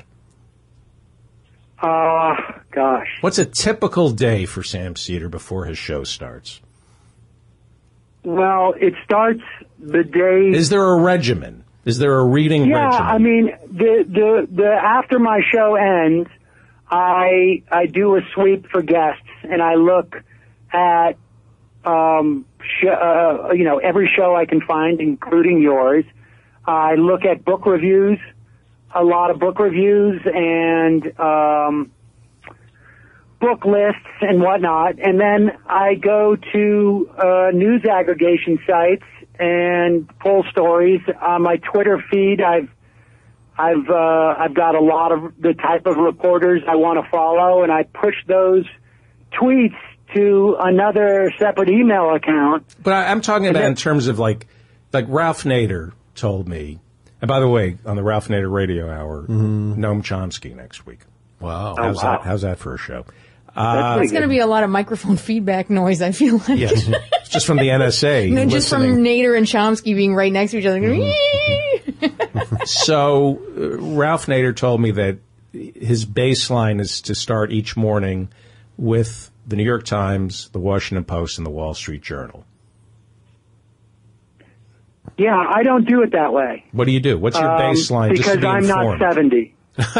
Uh, gosh. What's a typical day for Sam Seder before his show starts? Well, it starts the day... Is there a regimen? Is there a reading yeah, regimen? Yeah, I mean, the, the, the, after my show ends, I, I do a sweep for guests, and I look at, um, sh- uh, you know, every show I can find, including yours. I look at book reviews, a lot of book reviews, and, um, book lists and whatnot, and then I go to uh, news aggregation sites and pull stories on my Twitter feed. I've I've uh, I've got a lot of the type of reporters I want to follow, and I push those tweets to another separate email account. But I, I'm talking about in terms of like like Ralph Nader told me. And by the way, on the Ralph Nader Radio Hour, mm-hmm. Noam Chomsky next week. Wow, how's oh, wow. that? How's that for a show? Uh, There's going to be a lot of microphone feedback noise, I feel like. Yes. It's just from the N S A. No, just from Nader and Chomsky being right next to each other. Mm-hmm. So, uh, Ralph Nader told me that his baseline is to start each morning with the New York Times, the Washington Post, and the Wall Street Journal. Yeah, I don't do it that way. What do you do? What's your baseline? Um, because just to be I'm informed? not seventy.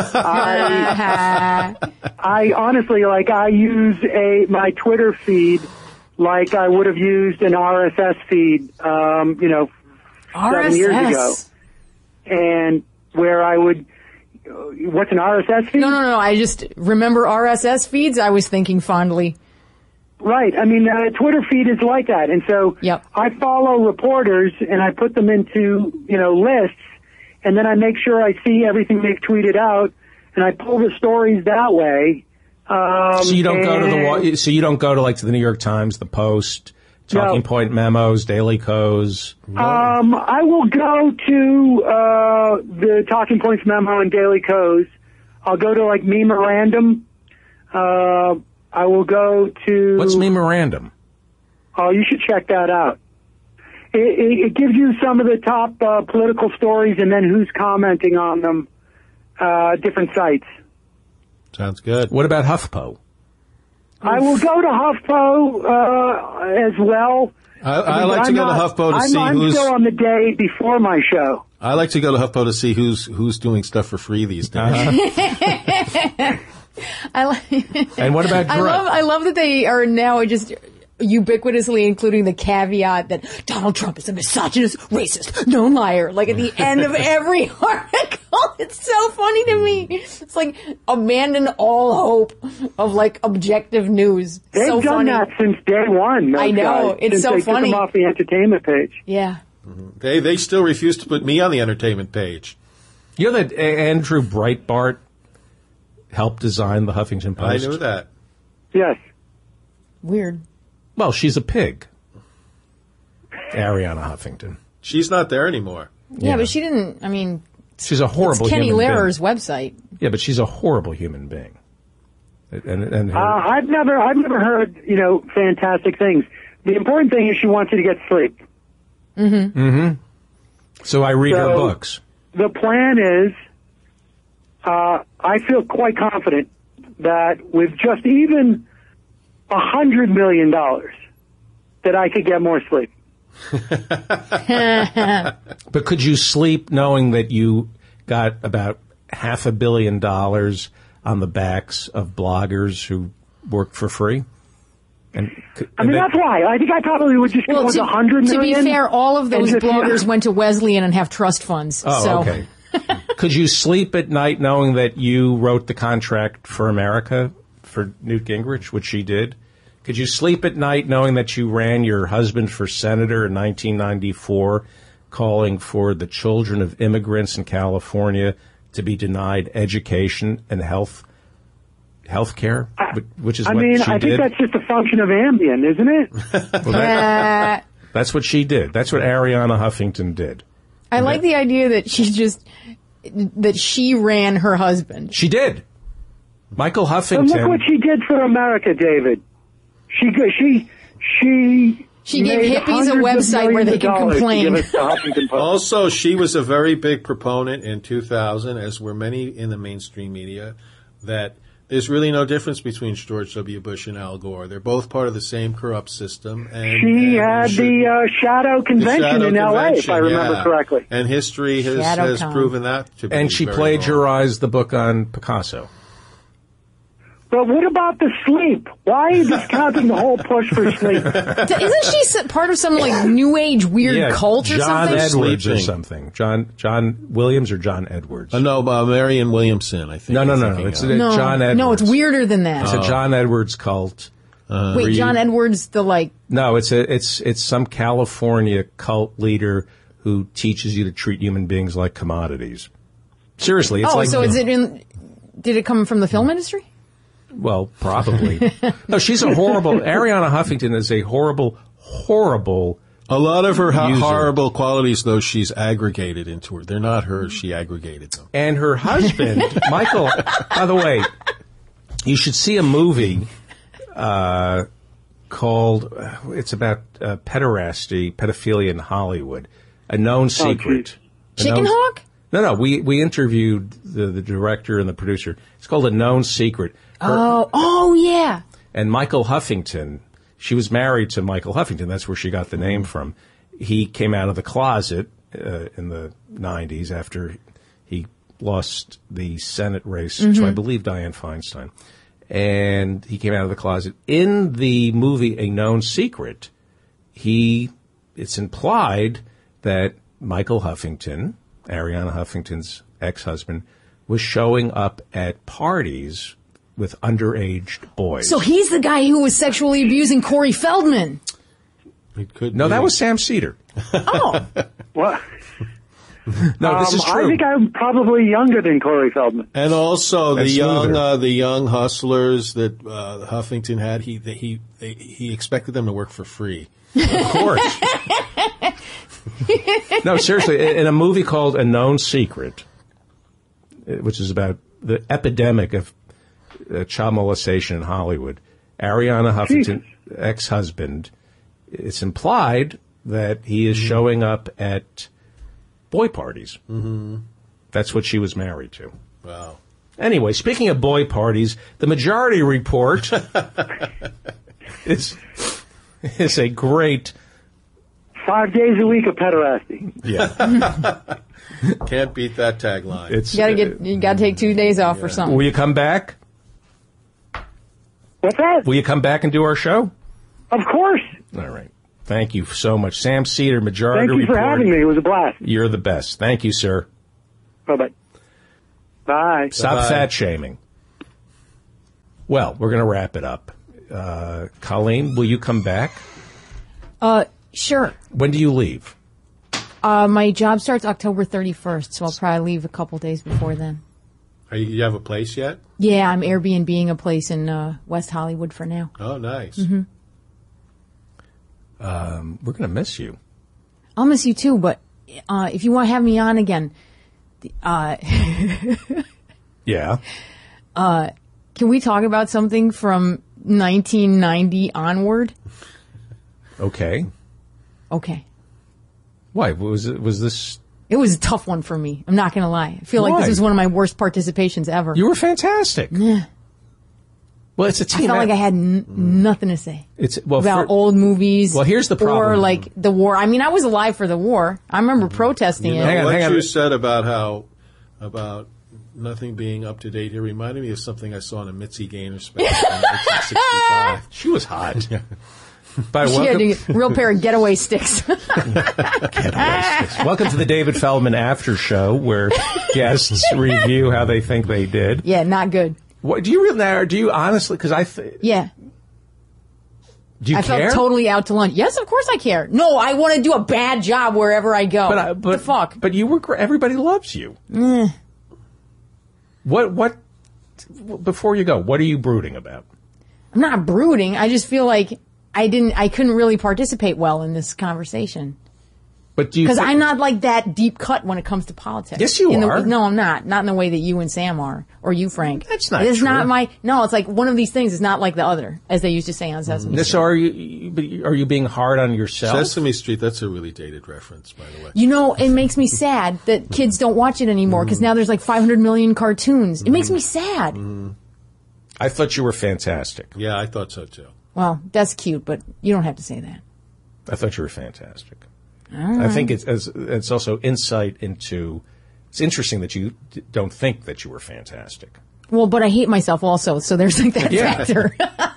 I, I honestly, like, I use a my Twitter feed like I would have used an R S S feed, um, you know, R S S? seven years ago. And where I would, what's an R S S feed? No, no, no, I just remember R S S feeds. I was thinking fondly. Right. I mean, uh, Twitter feed is like that. And so yep. I follow reporters and I put them into, you know, lists. And then I make sure I see everything they've tweeted out, and I pull the stories that way. Um, so you don't go to the so you don't go to like to the New York Times, the Post, Talking no. Point memos, Daily Kos. No. Um, I will go to uh, the Talking Points memo and Daily Kos. I'll go to like Memorandum. Uh, I will go to what's Memorandum? Oh, you should check that out. It, it, it gives you some of the top uh, political stories and then who's commenting on them, uh, different sites. Sounds good. What about HuffPo? I will go to HuffPo uh, as well. I, I like to I'm go not, to HuffPo to I'm, see I'm who's... still on the day before my show. I like to go to HuffPo to see who's who's doing stuff for free these days. Uh-huh. I like, and what about I love, I love that they are now just... ubiquitously including the caveat that Donald Trump is a misogynist, racist, known liar, like at the end of every article. It's so funny to me. It's like abandon all hope of like objective news. They've so done funny. that since day one. I know. Guys, it's since so they funny. Took them off the entertainment page. Yeah. Mm-hmm. They they still refuse to put me on the entertainment page. You know that Andrew Breitbart helped design the Huffington Post? I knew that. Yes. Weird. Well, she's a pig. Ariana Huffington. She's not there anymore. Yeah, yeah, but she didn't, I mean... She's a horrible it's Kenny human Lehrer's being. website. Yeah, but she's a horrible human being. And, and her, uh, I've never, I've never heard, you know, fantastic things. The important thing is she wants you to get sleep. Mm-hmm. Mm-hmm. So I read so her books. The plan is, uh, I feel quite confident that with just even a hundred million dollars, that I could get more sleep. But could you sleep knowing that you got about half a billion dollars on the backs of bloggers who worked for free? And, and I mean, that, that's why. I think I probably would just well, go with to, a hundred million. To be fair, all of those just, bloggers yeah. went to Wesleyan and have trust funds. Oh, so. okay. Could you sleep at night knowing that you wrote the contract for America for Newt Gingrich, which she did? Could you sleep at night knowing that you ran your husband for senator in nineteen ninety-four, calling for the children of immigrants in California to be denied education and health health care, which is I what mean, she I did? think that's just a function of Ambien, isn't it? Well, that, that's what she did. That's what Arianna Huffington did. I and like that, the idea that she just, that she ran her husband. She did. Michael Huffington. But look what she did for America, David. She, she, she... She gave hippies a website where they can complain. Also, she was a very big proponent in two thousand, as were many in the mainstream media, that there's really no difference between George W. Bush and Al Gore. They're both part of the same corrupt system. And, she and had should, the uh, shadow convention shadow in L A, if I remember yeah. correctly. And history has, has proven that to be And she very plagiarized wrong. the book on Picasso. But what about the sleep? Why are you discounting the whole push for sleep? Isn't she part of some like new age weird yeah, cult or John something? Edwards Sleeping. or something. John John Williams or John Edwards? Uh, no, uh, Marion Williamson, I think. No, no, no, no. thinking It's of. a no, John Edwards. no, it's weirder than that. It's Oh. a John Edwards cult. Uh, Wait, you- John Edwards, the like. No, it's a it's it's some California cult leader who teaches you to treat human beings like commodities. Seriously, it's Oh, like so is it in? Did it come from the film industry? Well, probably. No, she's a horrible. Arianna Huffington is a horrible, horrible. A lot of her ho- user. horrible qualities, though, she's aggregated into her. They're not hers. She aggregated them. And her husband, Michael. By the way, you should see a movie uh, called. Uh, it's about uh, pederasty, pedophilia in Hollywood, a known secret. A Chicken known- Hawk? No, no. We we interviewed the, the director and the producer. It's called A Known Secret. Her, Oh, oh yeah. And Michael Huffington, she was married to Michael Huffington. That's where she got the name from. He came out of the closet uh, in the nineties after he lost the Senate race Mm-hmm. to, I believe, Dianne Feinstein. And he came out of the closet. In the movie A Known Secret, he it's implied that Michael Huffington, Arianna Huffington's ex-husband, was showing up at parties with underage boys. So he's the guy who was sexually abusing Corey Feldman. It could No, be. that was Sam Seder. Oh. What? No, this Um, is true. I think I'm probably younger than Corey Feldman. And also the That's young, smoother. uh, the young hustlers that uh, Huffington had. He they, he they, he expected them to work for free. Of course. No, seriously, in a movie called A Known Secret, which is about the epidemic of uh, child molestation in Hollywood, Arianna Huffington, ex-husband, it's implied that he is showing up at boy parties. Mm-hmm. That's what she was married to. Wow. Anyway, speaking of boy parties, the Majority Report is is a great. Five days a week of pederasty. Yeah, Can't beat that tagline. it's. You gotta get, you gotta take two days off or something. Will you come back? What's that? Will you come back and do our show? Of course. All right. Thank you so much, Sam Seder, Majority Thank you Report. for having me. It was a blast. You're the best. Thank you, sir. Bye-bye. Bye. Stop Bye-bye. fat shaming. Well, we're going to wrap it up. Uh, Colleen, will you come back? Uh, sure. When do you leave? Uh, my job starts October thirty-first, so I'll probably leave a couple days before then. Are you, you have a place yet? Yeah, I'm Airbnb-ing a place in uh, West Hollywood for now. Oh, nice. Mm-hmm. Um, we're going to miss you. I'll miss you too, but uh, if you want to have me on again, uh, Yeah. can we talk about something from nineteen ninety onward? Okay. Okay. Why? Was it? Was this? It was a tough one for me. I'm not going to lie. I feel like Why? this was one of my worst participations ever. You were fantastic. Yeah. Well, it's a I team. felt like I had n- nothing to say It's well about for- old movies. Well, here's the problem. Or like the war. I mean, I was alive for the war. I remember protesting You it. know, Hang on, what hang on. you said about how about nothing being up to date here reminded me of something I saw in a Mitzi Gaynor special in nineteen sixty-five. She was hot. By she welcome, had a real pair of getaway sticks. getaway sticks. Welcome to the David Feldman After Show, where guests review how they think they did. Yeah, not good. What do you really? Do you honestly? Because I. Th- yeah. Do you I care? felt totally out to lunch. Yes, of course I care. No, I want to do a bad job wherever I go. But, I, but the fuck. But you were. gr- Everybody loves you. Mm. What? What? Before you go, what are you brooding about? I'm not brooding. I just feel like I didn't. I couldn't really participate well in this conversation. But do you? Because Think- I'm not like that deep cut when it comes to politics. Yes, you in are. The, no, I'm not. Not in the way that you and Sam are, or you, Frank. That's not It's true. not my. No, it's like one of these things is not like the other, as they used to say on Sesame Street. So are you? But are you being hard on yourself? Sesame Street, that's a really dated reference, by the way. You know, it makes me sad that kids don't watch it anymore because now there's like five hundred million cartoons. It makes me sad. I thought you were fantastic. Yeah, I thought so, too. Well, that's cute, but you don't have to say that. I thought you were fantastic. I think it's as, it's also insight into. It's interesting that you d- don't think that you were fantastic. Well, but I hate myself also, so there's like that Yeah. factor.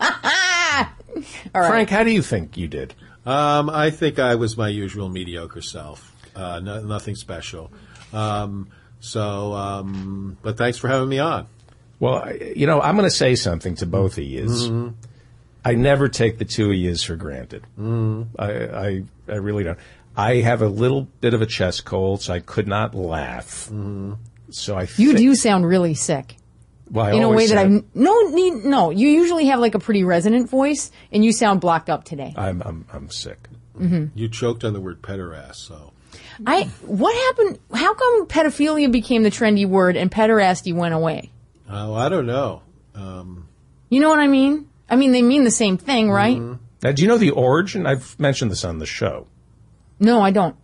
All right. Frank, how do you think you did? Um, I think I was my usual mediocre self. Uh, no, nothing special. Um, so, um, but thanks for having me on. Well, I, you know, I'm going to say something to both of you. Mm-hmm. I never take the two of yous for granted. Mm-hmm. I, I, I really don't. I have a little bit of a chest cold, so I could not laugh. Mm-hmm. So I You thi- do sound really sick. well, I In a way always that said- I've no need no. You usually have like a pretty resonant voice, and you sound blocked up today. I'm I'm I'm sick. You choked on the word pederast, so. I what happened? How come pedophilia became the trendy word and pederasty went away? Oh, I don't know. Um, You know what I mean? I mean they mean the same thing, right? Mm-hmm. Now, do you know the origin? I've mentioned this on the show. No, I don't.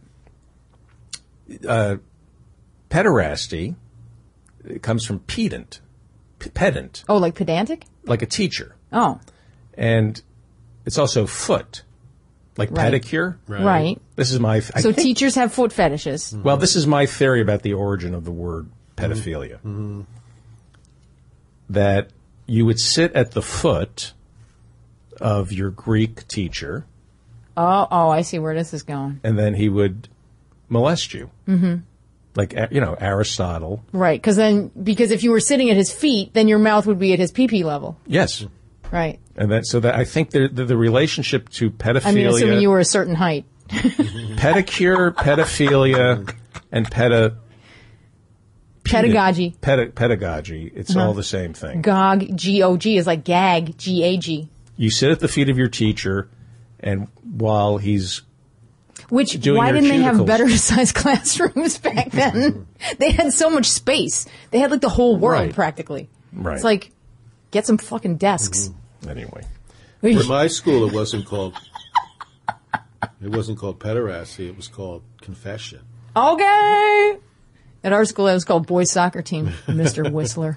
Uh, pederasty it comes from pedant, P- pedant, Oh, like pedantic? like a teacher, Oh, and it's also foot, like Right. pedicure. right. right. This is my. I So think- teachers have foot fetishes. Well, this is my theory about the origin of the word pedophilia. Mm-hmm. That you would sit at the foot of your Greek teacher, Oh, oh, I see where this is going. and then he would molest you. Mm-hmm. Like, you know, Aristotle. Right, because then because if you were sitting at his feet, then your mouth would be at his pee-pee level. Yes. Right. And that, so that I think the, the, the relationship to pedophilia, I mean, assuming you were a certain height. pedicure, pedophilia, and peda, Pedagogy. peda, pedagogy, it's all the same thing. Gog, G O G is like gag, G A G. You sit at the feet of your teacher, and while he's Which, doing why your didn't they have cuticles. better sized classrooms back then? They had so much space. They had like the whole world Right. practically. Right. It's like, get some fucking desks. anyway. For my school, it wasn't called. It wasn't called pederasty. It was called confession. Okay. At our school, it was called boys soccer team, Mister Whistler.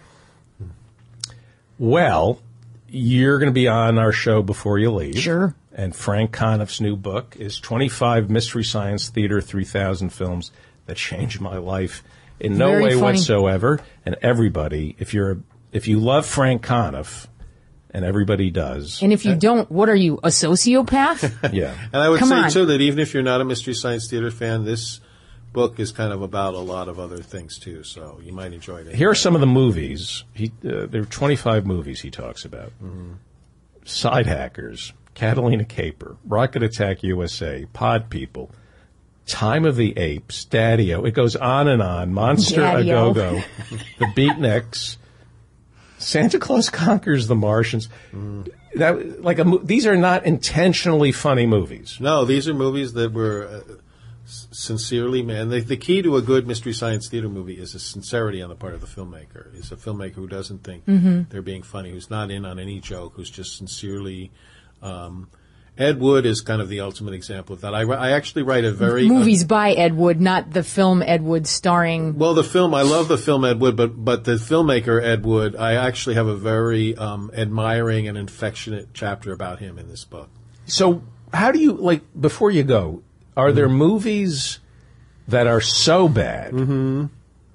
Well, you're going to be on our show before you leave. Sure. And Frank Conniff's new book is twenty-five Mystery Science Theater three thousand Films That Changed My Life in no Very way funny. whatsoever. And everybody, if you're if you love Frank Conniff, and everybody does. And if you don't, what are you, a sociopath? Yeah. And I would Come say, on. too, that even if you're not a Mystery Science Theater fan, this book is kind of about a lot of other things, too, so you might enjoy it. Here are some of the movies. He, uh, there are twenty-five movies he talks about. Mm-hmm. Side Hackers, Catalina Caper, Rocket Attack U S A, Pod People, Time of the Apes, Daddy-O. It goes on and on. Monster Daddy-O. A-Go-Go, The Beatniks, Santa Claus Conquers the Martians. Mm. That, like a, mo- these are not intentionally funny movies. No, these are movies that were uh, s- sincerely made. The, the key to a good Mystery Science Theater movie is a sincerity on the part of the filmmaker. Is a filmmaker who doesn't think they're being funny, who's not in on any joke, who's just sincerely. Um, Ed Wood is kind of the ultimate example of that. I, ri- I actually write a very Movies by Ed Wood, not the film Ed Wood starring. Well, the film, I love the film Ed Wood, but but the filmmaker Ed Wood, I actually have a very um, admiring and affectionate chapter about him in this book. So how do you, like, before you go, are there movies that are so bad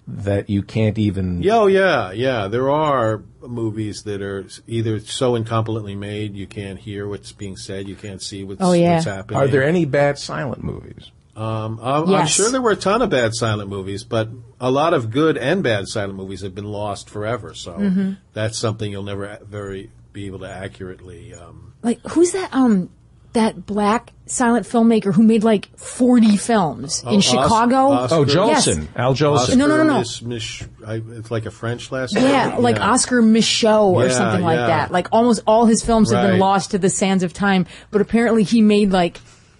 that you can't even... Oh, yeah, yeah. There are movies that are either so incompetently made you can't hear what's being said, you can't see what's, oh, yeah. what's happening. Are there any bad silent movies? Um, I'm, yes. I'm sure there were a ton of bad silent movies, but a lot of good and bad silent movies have been lost forever. So mm-hmm. that's something you'll never very be able to accurately... Um, like, who's that... um? That black silent filmmaker who made like forty films in oh, Chicago. Oscar, oh, Jolson. Yes. Al Jolson. Oscar No, no, no, no. Miss, Miss, I, it's like a French last name. Yeah, like yeah. Oscar Michaud or Yeah, something like yeah. that. Like almost all his films have been Right. lost to the sands of time. But apparently he made like,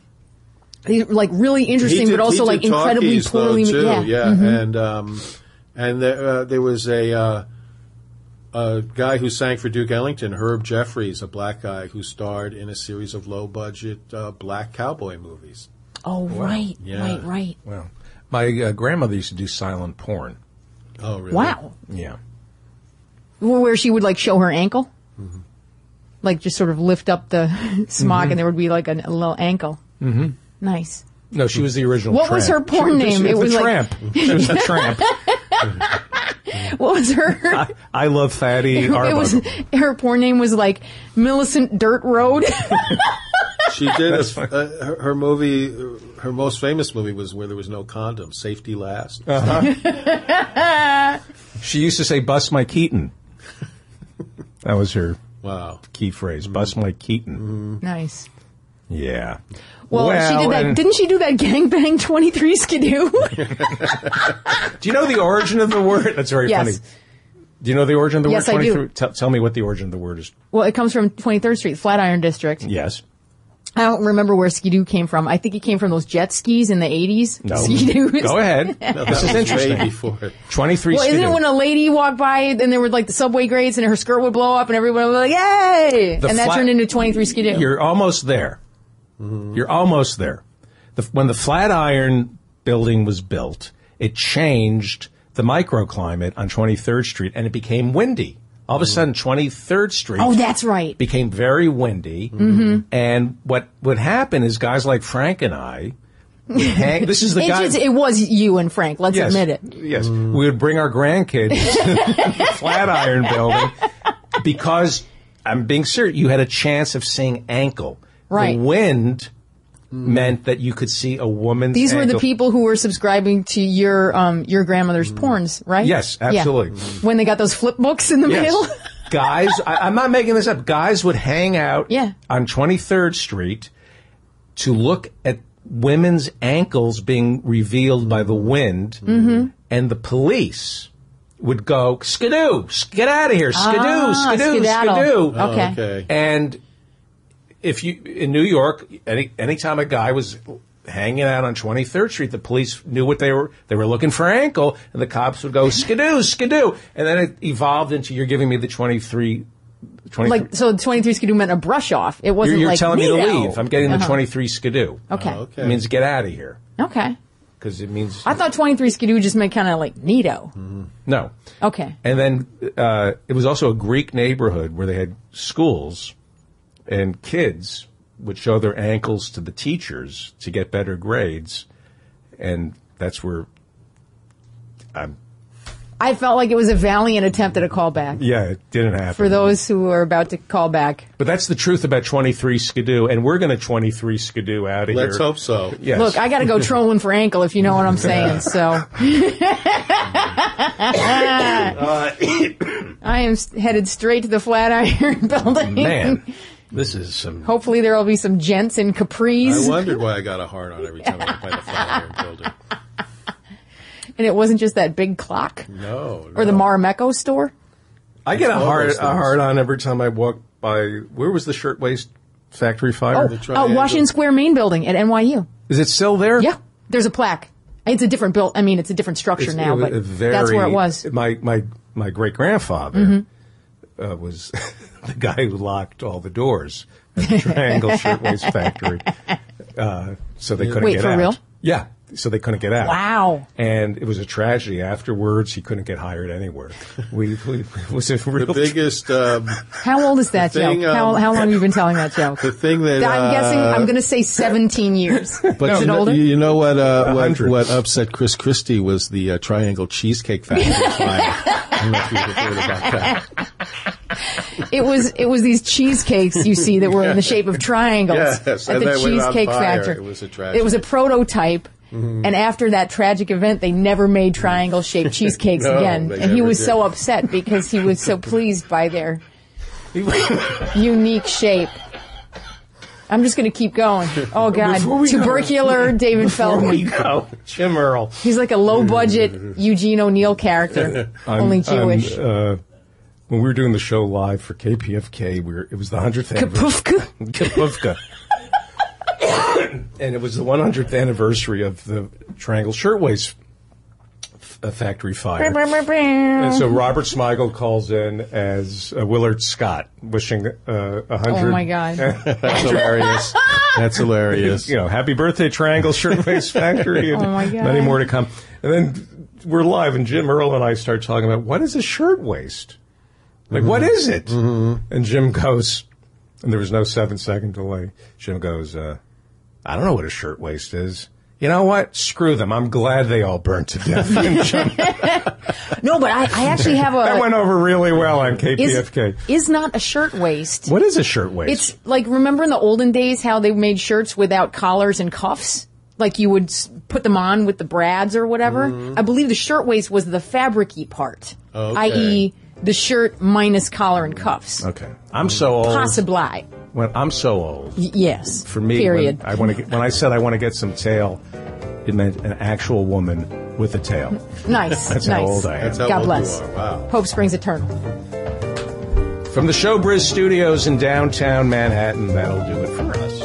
like really interesting, He did- but also he like did incredibly talkies, though, poorly. too. Yeah, yeah. Mhm. And um, and there, uh, there was a uh, a guy who sang for Duke Ellington, Herb Jeffries, a black guy who starred in a series of low budget uh, black cowboy movies. Oh right, Yeah. right, right. Well, my uh, grandmother used to do silent porn. Oh, really? Wow. Yeah. Where she would like show her ankle, Mm-hmm. like just sort of lift up the smock, Mm-hmm. and there would be like a, a little ankle. Mm-hmm. Nice. No, she was the original What was Tramp. her porn She- name? She, It was was the like- Tramp. She was the Tramp. What was her? I, I love Fatty It was Arbuckle. her porn name was like Millicent Dirt Road. She did a, That's fine. uh, her, her movie. Her most famous movie was Where There Was No Condom, Safety Last. Uh-huh. She used to say, "Bust my Keaton." That was her Wow. key phrase. Bust my Keaton. Nice. Yeah. Well, she did that. and- Didn't she do that gangbang twenty-three skidoo? Do you know the origin of the word? That's very Yes. funny. Do you know the origin of the Yes, word? I do. twenty-three? Tell, tell me what the origin of the word is. Well, it comes from twenty-third Street, Flatiron District. Yes. I don't remember where skidoo came from. I think it came from those jet skis in the eighties. No. Skidoos. Go ahead. No, that This is was interesting. way before it. twenty-three Well, isn't skidoo. it when a lady walked by and there were like the subway grades and her skirt would blow up and everyone would be like, yay! The and that flat- turned into twenty-three skidoo. You're almost there. You're almost there. The, when the Flatiron building was built, it changed the microclimate on twenty-third Street, and it became windy. All of a sudden, twenty-third Street Oh, that's right. became very windy. Mm-hmm. And what would happen is guys like Frank and I would hang. This is the It, guy. just, it was you and Frank, let's yes, admit it. Yes. We would bring our grandkids to the Flatiron building because, I'm being serious, you had a chance of seeing ankle. Right. The wind meant that you could see a woman's These were the ankle. people who were subscribing to your um, your grandmother's porns, right? Yes, Yeah. absolutely. When they got those flip books in the Yes. mail. Guys, I, I'm not making this up. Guys would hang out Yeah. on twenty-third Street to look at women's ankles being revealed by the wind, Mm-hmm. and the police would go, skidoo, get out of here, skidoo, Ah, skidoo, skedaddle. skidoo. Oh, Okay. okay. And if you, in New York, any anytime a guy was hanging out on twenty-third Street, the police knew what they were, they were looking for ankle, and the cops would go, skidoo, skidoo. And then it evolved into, you're giving me the twenty-three, twenty-three. Like, so twenty-three skidoo meant a brush off. It wasn't you're you're like, telling me to neato. leave. I'm getting the Uh-huh. twenty-three skidoo. Okay. Oh, okay. It means get out of here. Okay. Because it means, I thought twenty-three skidoo just meant kind of like neato. no. Okay. And then uh, it was also a Greek neighborhood where they had schools, and kids would show their ankles to the teachers to get better grades, and that's where I'm. I felt like it was a valiant attempt at a callback. Yeah, it didn't happen. For those who are about to call back. but that's the truth about twenty-three skidoo, and we're going to twenty-three skidoo out of Let's here. hope so. Yes. Look, I got to go trolling for ankle, if you know what I'm saying. So I am s- headed straight to the Flatiron building. Man, this is some. Hopefully there will be some gents in I capris, wondered why I got a hard on every time I went by the Flatiron building. and it wasn't just that big clock No, or the no. Marimekko store. I get a all hard those a things. hard on every time I walk by. Where was the shirtwaist factory fire? Oh, triangle. Washington Square main building at N Y U. Is it still there? Yeah, there's a plaque. It's a different build. I mean, it's a different structure It's- now, it was but a very- that's where it was. My my my great grandfather Mm-hmm. uh, was the guy who locked all the doors at the Triangle Shirtwaist Factory, uh, so they couldn't Wait, get for out. real? Yeah, so they couldn't get out. Wow. And it was a tragedy. Afterwards, he couldn't get hired anywhere. We, we it was a real The biggest. Um, how old is that thing, joke? Um, how, how long have you been telling that joke? The thing that I'm uh, guessing. I'm going to say seventeen years. But is you it know, older? you know what? Uh, what, what upset Chris Christie was the uh, Triangle Cheesecake Factory fire. I don't know if you've heard about that. It was it was these cheesecakes you see that were in the shape of triangles Yes, at and the they went on Cheesecake fire. Factory. It was a tragedy. It was a prototype, mm-hmm. and after that tragic event, they never made triangle-shaped cheesecakes No, again. they And he never was did. so upset because he was so pleased by their unique shape. I'm just going to keep going. Oh, God. Tubercular go, David Feldman. we go, Jim Earl. He's like a low-budget Eugene O'Neill character, I'm- only Jewish. I'm, uh, when we were doing the show live for K P F K, we were, it was the hundredth anniversary. Kapufka. Kapufka. And it was the hundredth anniversary of the Triangle Shirtwaist f- uh, factory fire. And so Robert Smigel calls in as uh, Willard Scott, wishing uh, a hundred. Oh, my God. That's hilarious. That's hilarious. You know, happy birthday, Triangle Shirtwaist Factory. And Oh, my God. many more to come. And then we're live, and Jim Earl and I start talking about, what is a shirtwaist? Like, mm-hmm. what is it? Mm-hmm. And Jim goes, and there was no seven-second delay. Jim goes, uh, I don't know what a shirtwaist is. You know what? Screw them. I'm glad they all burned to death. And Jim, No, but I, I actually have a... that went over really well on K P F K. Is, is not a shirtwaist. What is a shirtwaist? It's like, remember in the olden days how they made shirts without collars and cuffs? Like you would s- put them on with the brads or whatever? Mm-hmm. I believe the shirtwaist was the fabric-y part. Okay. that is the shirt minus collar and cuffs. Okay. I'm so old. Possibly. When I'm so old. Y- yes. For me, Period. When I, want to get, when I said I want to get some tail, it meant an actual woman with a tail. Nice. That's nice. how old I am. That's how God old bless. you are. Wow. Hope springs eternal. From the Showbiz Studios in downtown Manhattan, that'll do it for us.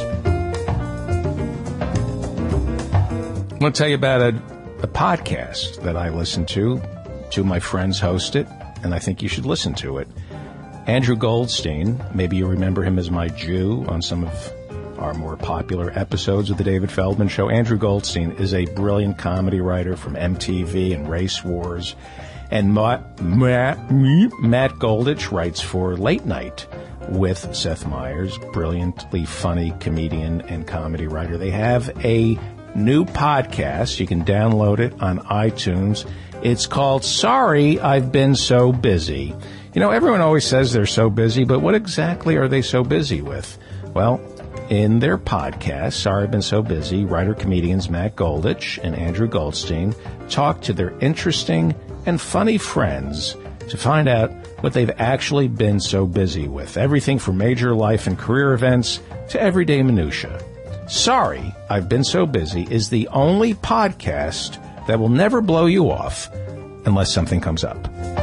I'm going to tell you about a, a podcast that I listen to. Two of my friends host it, and I think you should listen to it. Andrew Goldstein, maybe you remember him as my Jew on some of our more popular episodes of The David Feldman Show. Andrew Goldstein is a brilliant comedy writer from M T V and Race Wars. And Matt, Matt, Matt Goldich writes for Late Night with Seth Meyers, brilliantly funny comedian and comedy writer. They have a new podcast. You can download it on iTunes. It's called Sorry, I've Been So Busy. You know, everyone always says they're so busy, but what exactly are they so busy with? Well, in their podcast, Sorry I've Been So Busy, writer-comedians Matt Goldich and Andrew Goldstein talk to their interesting and funny friends to find out what they've actually been so busy with. Everything from major life and career events to everyday minutia. Sorry I've Been So Busy is the only podcast that will never blow you off unless something comes up.